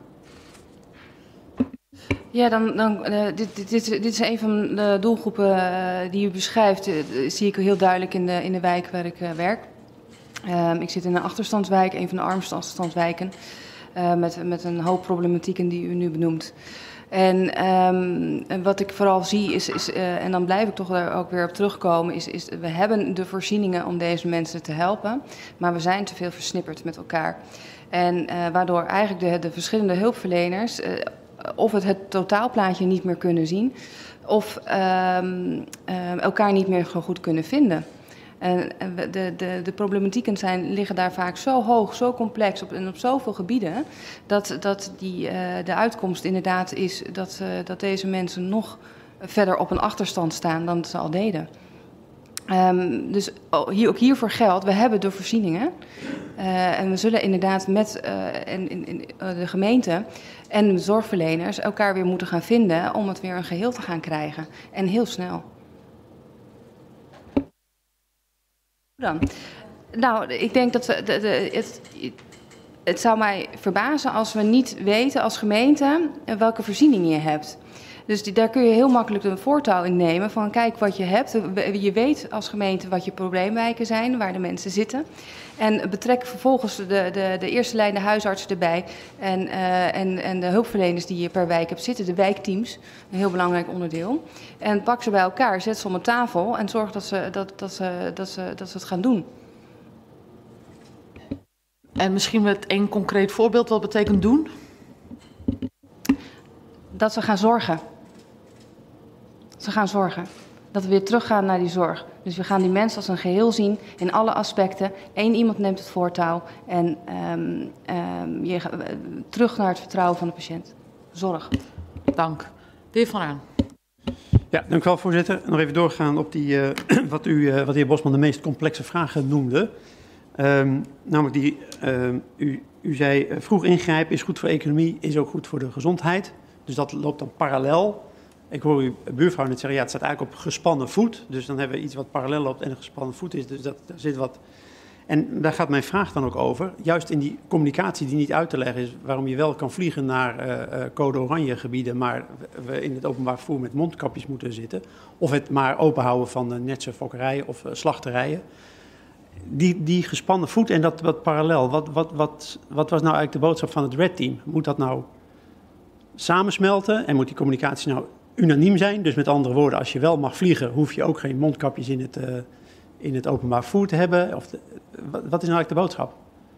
Ja, dan, dan, uh, dit, dit, dit, dit is een van de doelgroepen uh, die u beschrijft. Uh, zie ik heel duidelijk in de, in de wijk waar ik uh, werk. Um, ik zit in een achterstandswijk, een van de armste achterstandswijken. Uh, met, met een hoop problematieken die u nu benoemt. En um, wat ik vooral zie is, is uh, en dan blijf ik toch daar ook weer op terugkomen, is, is we hebben de voorzieningen om deze mensen te helpen. Maar we zijn te veel versnipperd met elkaar. En uh, waardoor eigenlijk de, de verschillende hulpverleners Uh, of het het totaalplaatje niet meer kunnen zien, of um, uh, elkaar niet meer zo goed kunnen vinden. En de, de, de problematieken zijn, liggen daar vaak zo hoog, zo complex op, en op zoveel gebieden, dat, dat die, uh, de uitkomst inderdaad is dat, uh, dat deze mensen nog verder op een achterstand staan dan ze al deden. Um, dus hier, ook hiervoor geldt, we hebben de voorzieningen. Uh, en we zullen inderdaad met uh, in, in, in, uh, de gemeente en de zorgverleners elkaar weer moeten gaan vinden om het weer een geheel te gaan krijgen. En heel snel. Dan. Nou, ik denk dat we, de, de, het, het zou mij verbazen als we niet weten als gemeente welke voorzieningen je hebt. Dus die, daar kun je heel makkelijk een voortouw in nemen van kijk wat je hebt. Je weet als gemeente wat je probleemwijken zijn, waar de mensen zitten. En betrek vervolgens de, de, de eerste lijn de huisartsen erbij en, uh, en, en de hulpverleners die je per wijk hebt zitten, de wijkteams, een heel belangrijk onderdeel. En pak ze bij elkaar, zet ze om een tafel en zorg dat ze, dat, dat ze, dat ze, dat ze het gaan doen. En misschien met één concreet voorbeeld, wat betekent doen? Dat ze gaan zorgen. Ze gaan zorgen. Dat we weer teruggaan naar die zorg. Dus we gaan die mensen als een geheel zien in alle aspecten. Eén iemand neemt het voortouw en um, um, je, uh, terug naar het vertrouwen van de patiënt. Zorg. Dank. De heer Van Raan. Ja, dank u wel, voorzitter. Nog even doorgaan op die, uh, wat, u, uh, wat de heer Bosman de meest complexe vragen noemde. Um, namelijk die, uh, u, u zei, uh, vroeg ingrijpen is goed voor de economie, is ook goed voor de gezondheid. Dus dat loopt dan parallel Ik hoor uw buurvrouw net zeggen, ja, het staat eigenlijk op gespannen voet. Dus dan hebben we iets wat parallel loopt en een gespannen voet is. Dus dat, daar zit wat... En daar gaat mijn vraag dan ook over. Juist in die communicatie die niet uit te leggen is waarom je wel kan vliegen naar uh, uh, code oranje gebieden, maar we in het openbaar vervoer met mondkapjes moeten zitten. Of het maar openhouden van uh, netse fokkerijen of uh, slachterijen. Die, die gespannen voet en dat wat parallel, wat, wat, wat, wat was nou eigenlijk de boodschap van het Red Team? Moet dat nou samensmelten en moet die communicatie nou unaniem zijn? Dus met andere woorden, als je wel mag vliegen, hoef je ook geen mondkapjes in het, uh, in het openbaar vervoer te hebben. Of de, wat, wat is nou eigenlijk de boodschap?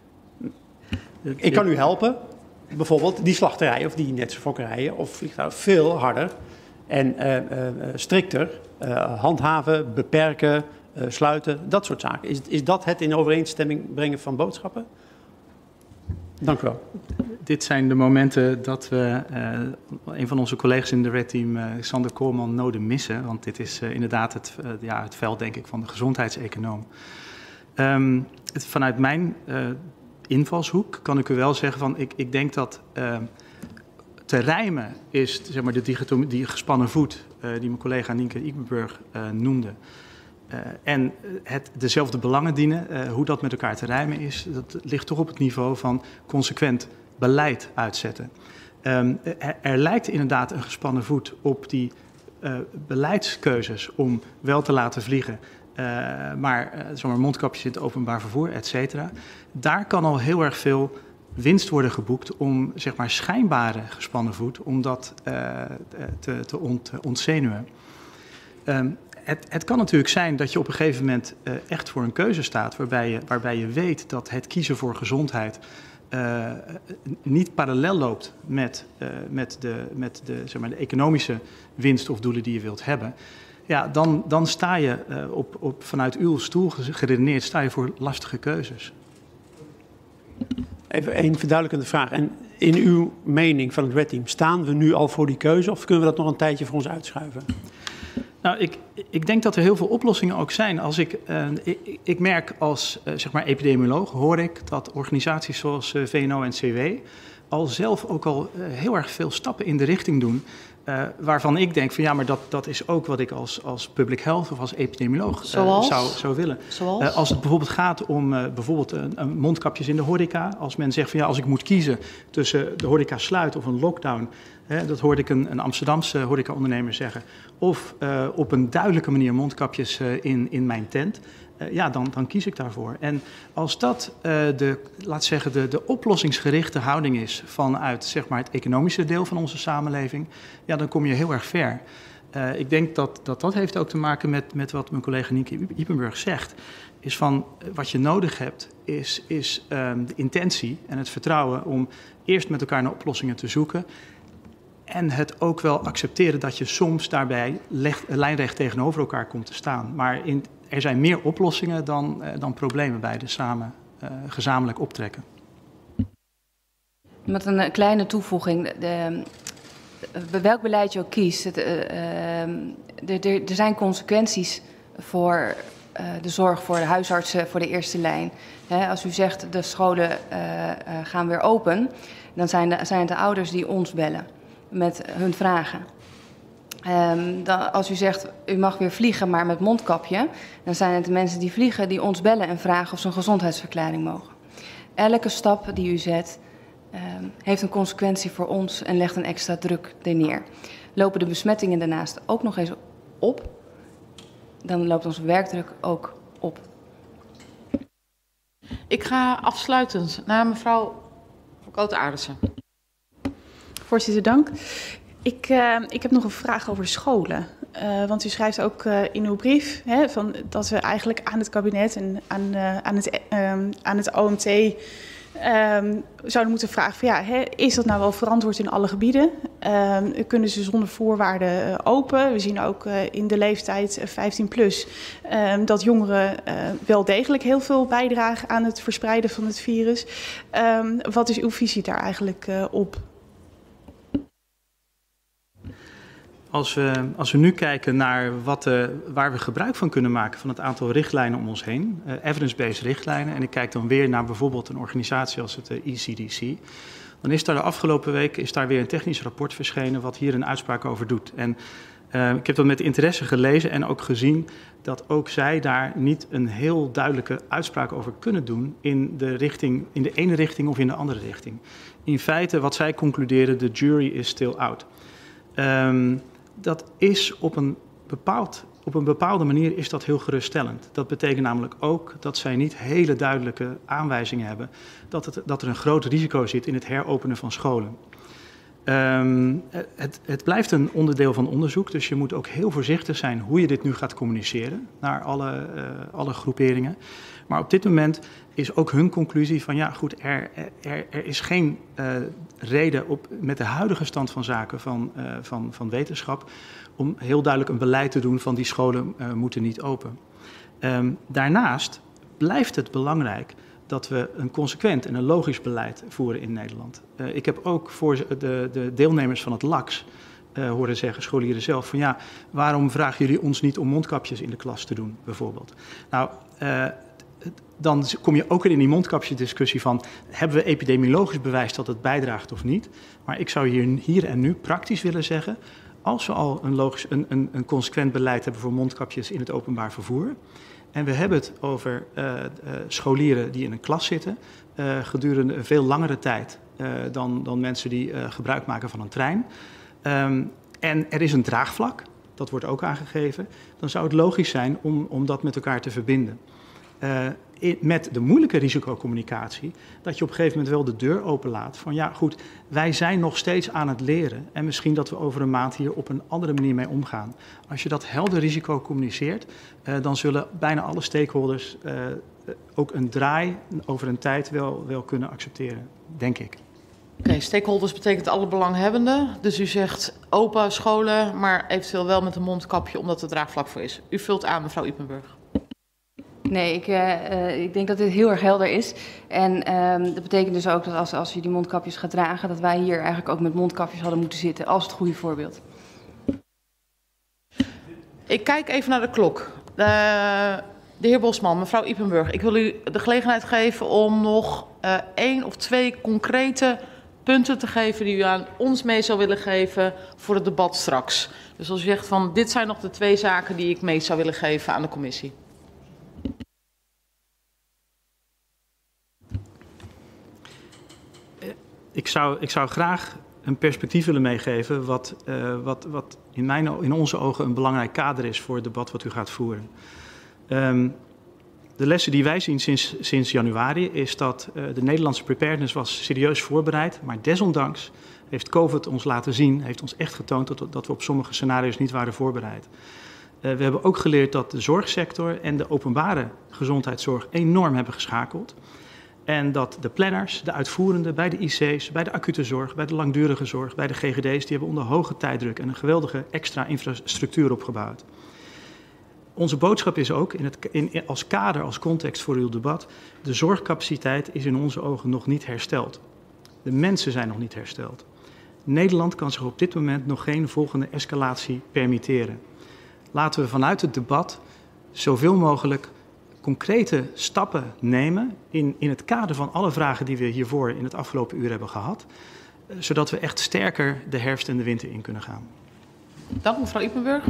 Ik kan u helpen, bijvoorbeeld die slachterijen of die netse fokkerijen of vliegtuigen veel harder en uh, uh, strikter uh, handhaven, beperken, uh, sluiten, dat soort zaken. Is, is dat het in overeenstemming brengen van boodschappen? Dank u wel. Dit zijn de momenten dat we uh, een van onze collega's in de Red Team, uh, Sander Koolman, noden missen. Want dit is uh, inderdaad het, uh, ja, het veld, denk ik, van de gezondheidseconoom. Um, het, vanuit mijn uh, invalshoek kan ik u wel zeggen van, ik, ik denk dat uh, te rijmen is, zeg maar, de digitom, die gespannen voet uh, die mijn collega Nienke Ippenburg uh, noemde. Uh, en het dezelfde belangen dienen, uh, hoe dat met elkaar te rijmen is, dat ligt toch op het niveau van consequent beleid uitzetten. Um, er, er lijkt inderdaad een gespannen voet op die uh, beleidskeuzes om wel te laten vliegen, uh, maar, uh, zeg maar mondkapjes in het openbaar vervoer, et cetera. Daar kan al heel erg veel winst worden geboekt om, zeg maar, schijnbare gespannen voet, om dat uh, te, te ont, ontzenuwen. Um, Het, het kan natuurlijk zijn dat je op een gegeven moment uh, echt voor een keuze staat waarbij je, waarbij je weet dat het kiezen voor gezondheid uh, niet parallel loopt met, uh, met, de, met de, zeg maar, de economische winst of doelen die je wilt hebben. Ja, dan, dan sta je uh, op, op, vanuit uw stoel geredeneerd, sta je voor lastige keuzes. Even één verduidelijkende vraag. En in uw mening van het Red Team, staan we nu al voor die keuze of kunnen we dat nog een tijdje voor ons uitschuiven? Nou, ik, ik denk dat er heel veel oplossingen ook zijn. Als ik, uh, ik, ik merk als uh, zeg maar epidemioloog, hoor ik dat organisaties zoals uh, V N O en C W al zelf ook al uh, heel erg veel stappen in de richting doen. Uh, waarvan ik denk van ja, maar dat, dat is ook wat ik als, als public health of als epidemioloog uh, zou, zou willen. Uh, als het bijvoorbeeld gaat om uh, bijvoorbeeld uh, uh, mondkapjes in de horeca. Als men zegt van ja, als ik moet kiezen tussen de horeca sluit of een lockdown. Hè, dat hoorde ik een, een Amsterdamse horecaondernemer zeggen. Of uh, op een duidelijke manier mondkapjes uh, in, in mijn tent. Uh, ja, dan, dan kies ik daarvoor. En als dat uh, de, laat zeggen, de, de oplossingsgerichte houding is vanuit, zeg maar, het economische deel van onze samenleving, ja, dan kom je heel erg ver. Uh, ik denk dat, dat dat heeft ook te maken met, met wat mijn collega Nienke Ippenburg zegt. Is van wat je nodig hebt, is, is um, de intentie en het vertrouwen om eerst met elkaar naar oplossingen te zoeken. En het ook wel accepteren dat je soms daarbij leg, lijnrecht tegenover elkaar komt te staan. Maar in, er zijn meer oplossingen dan, uh, dan problemen bij de samen uh, gezamenlijk optrekken. Met een kleine toevoeging. De, de, welk beleid je ook kiest, het, uh, uh, er zijn consequenties voor uh, de zorg voor de huisartsen, voor de eerste lijn. He, als u zegt de scholen uh, uh, gaan weer open, dan zijn, de, zijn het de ouders die ons bellen met hun vragen. Um, dan, als u zegt, u mag weer vliegen, maar met mondkapje, dan zijn het de mensen die vliegen die ons bellen en vragen of ze een gezondheidsverklaring mogen. Elke stap die u zet, um, heeft een consequentie voor ons en legt een extra druk er neer. Lopen de besmettingen daarnaast ook nog eens op, dan loopt onze werkdruk ook op. Ik ga afsluitend naar mevrouw Koot-Aardessen. Voorzitter, dank. Ik, uh, ik heb nog een vraag over de scholen. Uh, want u schrijft ook uh, in uw brief hè, van, dat we eigenlijk aan het kabinet en aan, uh, aan, het, uh, aan het O M T uh, zouden moeten vragen van ja, hè, is dat nou wel verantwoord in alle gebieden? Uh, kunnen ze zonder voorwaarden uh, open? We zien ook uh, in de leeftijd vijftien plus uh, dat jongeren uh, wel degelijk heel veel bijdragen aan het verspreiden van het virus. Uh, wat is uw visie daar eigenlijk uh, op? Als we, als we nu kijken naar wat, uh, waar we gebruik van kunnen maken van het aantal richtlijnen om ons heen, uh, evidence-based richtlijnen, en ik kijk dan weer naar bijvoorbeeld een organisatie als het uh, E C D C, dan is daar de afgelopen week is daar weer een technisch rapport verschenen wat hier een uitspraak over doet. En uh, ik heb dat met interesse gelezen en ook gezien dat ook zij daar niet een heel duidelijke uitspraak over kunnen doen in de richting, in de ene richting of in de andere richting. In feite, wat zij concluderen, de jury is still out. Um, dat is op een bepaald Op een bepaalde manier is dat heel geruststellend. Dat betekent namelijk ook dat zij niet hele duidelijke aanwijzingen hebben dat, het, dat er een groot risico zit in het heropenen van scholen. Um, het, het blijft een onderdeel van onderzoek, dus je moet ook heel voorzichtig zijn hoe je dit nu gaat communiceren naar alle, uh, alle groeperingen. Maar op dit moment is ook hun conclusie van ja goed, er, er, er is geen uh, reden op, met de huidige stand van zaken van, uh, van, van wetenschap om heel duidelijk een beleid te doen van die scholen uh, moeten niet open. Um, daarnaast blijft het belangrijk dat we een consequent en een logisch beleid voeren in Nederland. Uh, ik heb ook voor de, de deelnemers van het L A X uh, horen zeggen, scholieren zelf, van ja, waarom vragen jullie ons niet om mondkapjes in de klas te doen, bijvoorbeeld? Nou, uh, dan kom je ook weer in die mondkapjesdiscussie van, hebben we epidemiologisch bewijs dat het bijdraagt of niet? Maar ik zou hier, hier en nu praktisch willen zeggen, als we al een, logisch, een, een, een consequent beleid hebben voor mondkapjes in het openbaar vervoer, en we hebben het over uh, uh, scholieren die in een klas zitten, uh, gedurende een veel langere tijd uh, dan, dan mensen die uh, gebruik maken van een trein. Um, en er is een draagvlak, dat wordt ook aangegeven, dan zou het logisch zijn om, om dat met elkaar te verbinden. Uh, in, met de moeilijke risicocommunicatie, dat je op een gegeven moment wel de deur openlaat van ja goed, wij zijn nog steeds aan het leren en misschien dat we over een maand hier op een andere manier mee omgaan. Als je dat helder risico communiceert, uh, dan zullen bijna alle stakeholders uh, ook een draai over een tijd wel, wel kunnen accepteren, denk ik. Oké, okay, stakeholders betekent alle belanghebbenden. Dus u zegt open scholen, maar eventueel wel met een mondkapje omdat er draagvlak voor is. U vult aan, mevrouw Ypenburg. Nee, ik, uh, ik denk dat dit heel erg helder is. En um, dat betekent dus ook dat als, als je die mondkapjes gaat dragen, dat wij hier eigenlijk ook met mondkapjes hadden moeten zitten, als het goede voorbeeld. Ik kijk even naar de klok. Uh, de heer Bosman, mevrouw Ypenburg, ik wil u de gelegenheid geven om nog uh, één of twee concrete punten te geven die u aan ons mee zou willen geven voor het debat straks. Dus als u zegt van dit zijn nog de twee zaken die ik mee zou willen geven aan de commissie. Ik zou, ik zou graag een perspectief willen meegeven wat, uh, wat, wat in, mijn, in onze ogen een belangrijk kader is voor het debat wat u gaat voeren. Um, de lessen die wij zien sinds, sinds januari is dat uh, de Nederlandse preparedness was serieus voorbereid, maar desondanks heeft COVID ons laten zien, heeft ons echt getoond dat, dat we op sommige scenario's niet waren voorbereid. Uh, we hebben ook geleerd dat de zorgsector en de openbare gezondheidszorg enorm hebben geschakeld. En dat de planners, de uitvoerenden bij de I C's, bij de acute zorg, bij de langdurige zorg, bij de G G D's, die hebben onder hoge tijddruk en een geweldige extra infrastructuur opgebouwd. Onze boodschap is ook, in het, in, als kader, als context voor uw debat, de zorgcapaciteit is in onze ogen nog niet hersteld. De mensen zijn nog niet hersteld. Nederland kan zich op dit moment nog geen volgende escalatie permitteren. Laten we vanuit het debat zoveel mogelijk concrete stappen nemen in, in het kader van alle vragen die we hiervoor in het afgelopen uur hebben gehad, zodat we echt sterker de herfst en de winter in kunnen gaan. Dank mevrouw Ypenburg.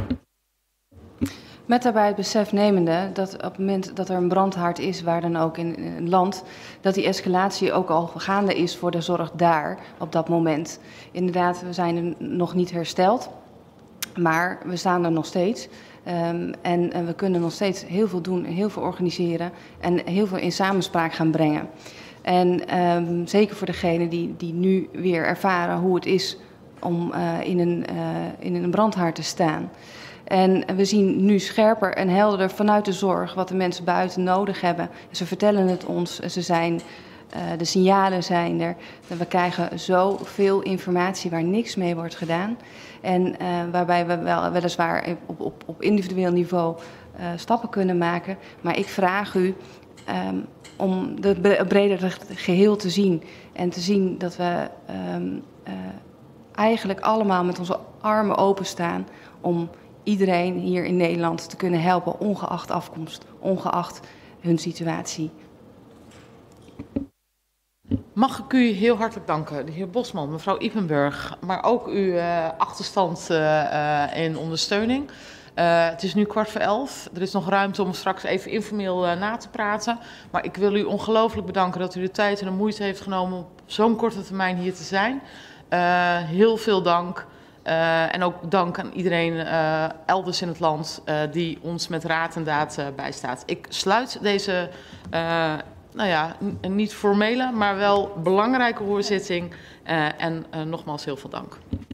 Met daarbij het besef nemende dat op het moment dat er een brandhaard is, waar dan ook in een land, dat die escalatie ook al gaande is voor de zorg daar op dat moment. Inderdaad, we zijn er nog niet hersteld, maar we staan er nog steeds. Um, en, en we kunnen nog steeds heel veel doen, heel veel organiseren en heel veel in samenspraak gaan brengen. En um, zeker voor degenen die, die nu weer ervaren hoe het is om uh, in, een, uh, in een brandhaard te staan. En we zien nu scherper en helderder vanuit de zorg wat de mensen buiten nodig hebben. Ze vertellen het ons, ze zijn, uh, de signalen zijn er. We krijgen zoveel informatie waar niks mee wordt gedaan. En uh, waarbij we wel, weliswaar op, op, op individueel niveau uh, stappen kunnen maken. Maar ik vraag u um, om het bredere geheel te zien. En te zien dat we um, uh, eigenlijk allemaal met onze armen openstaan om iedereen hier in Nederland te kunnen helpen, ongeacht afkomst, ongeacht hun situatie. mag ik u heel hartelijk danken, de heer Bosman, mevrouw Ypenburg, maar ook uw uh, achterstand uh, uh, in ondersteuning. Uh, het is nu kwart voor elf. Er is nog ruimte om straks even informeel uh, na te praten. Maar ik wil u ongelooflijk bedanken dat u de tijd en de moeite heeft genomen om op zo'n korte termijn hier te zijn. Uh, heel veel dank. Uh, en ook dank aan iedereen uh, elders in het land uh, die ons met raad en daad uh, bijstaat. Ik sluit deze, uh, nou ja, een niet formele, maar wel belangrijke hoorzitting. Uh, en uh, nogmaals heel veel dank.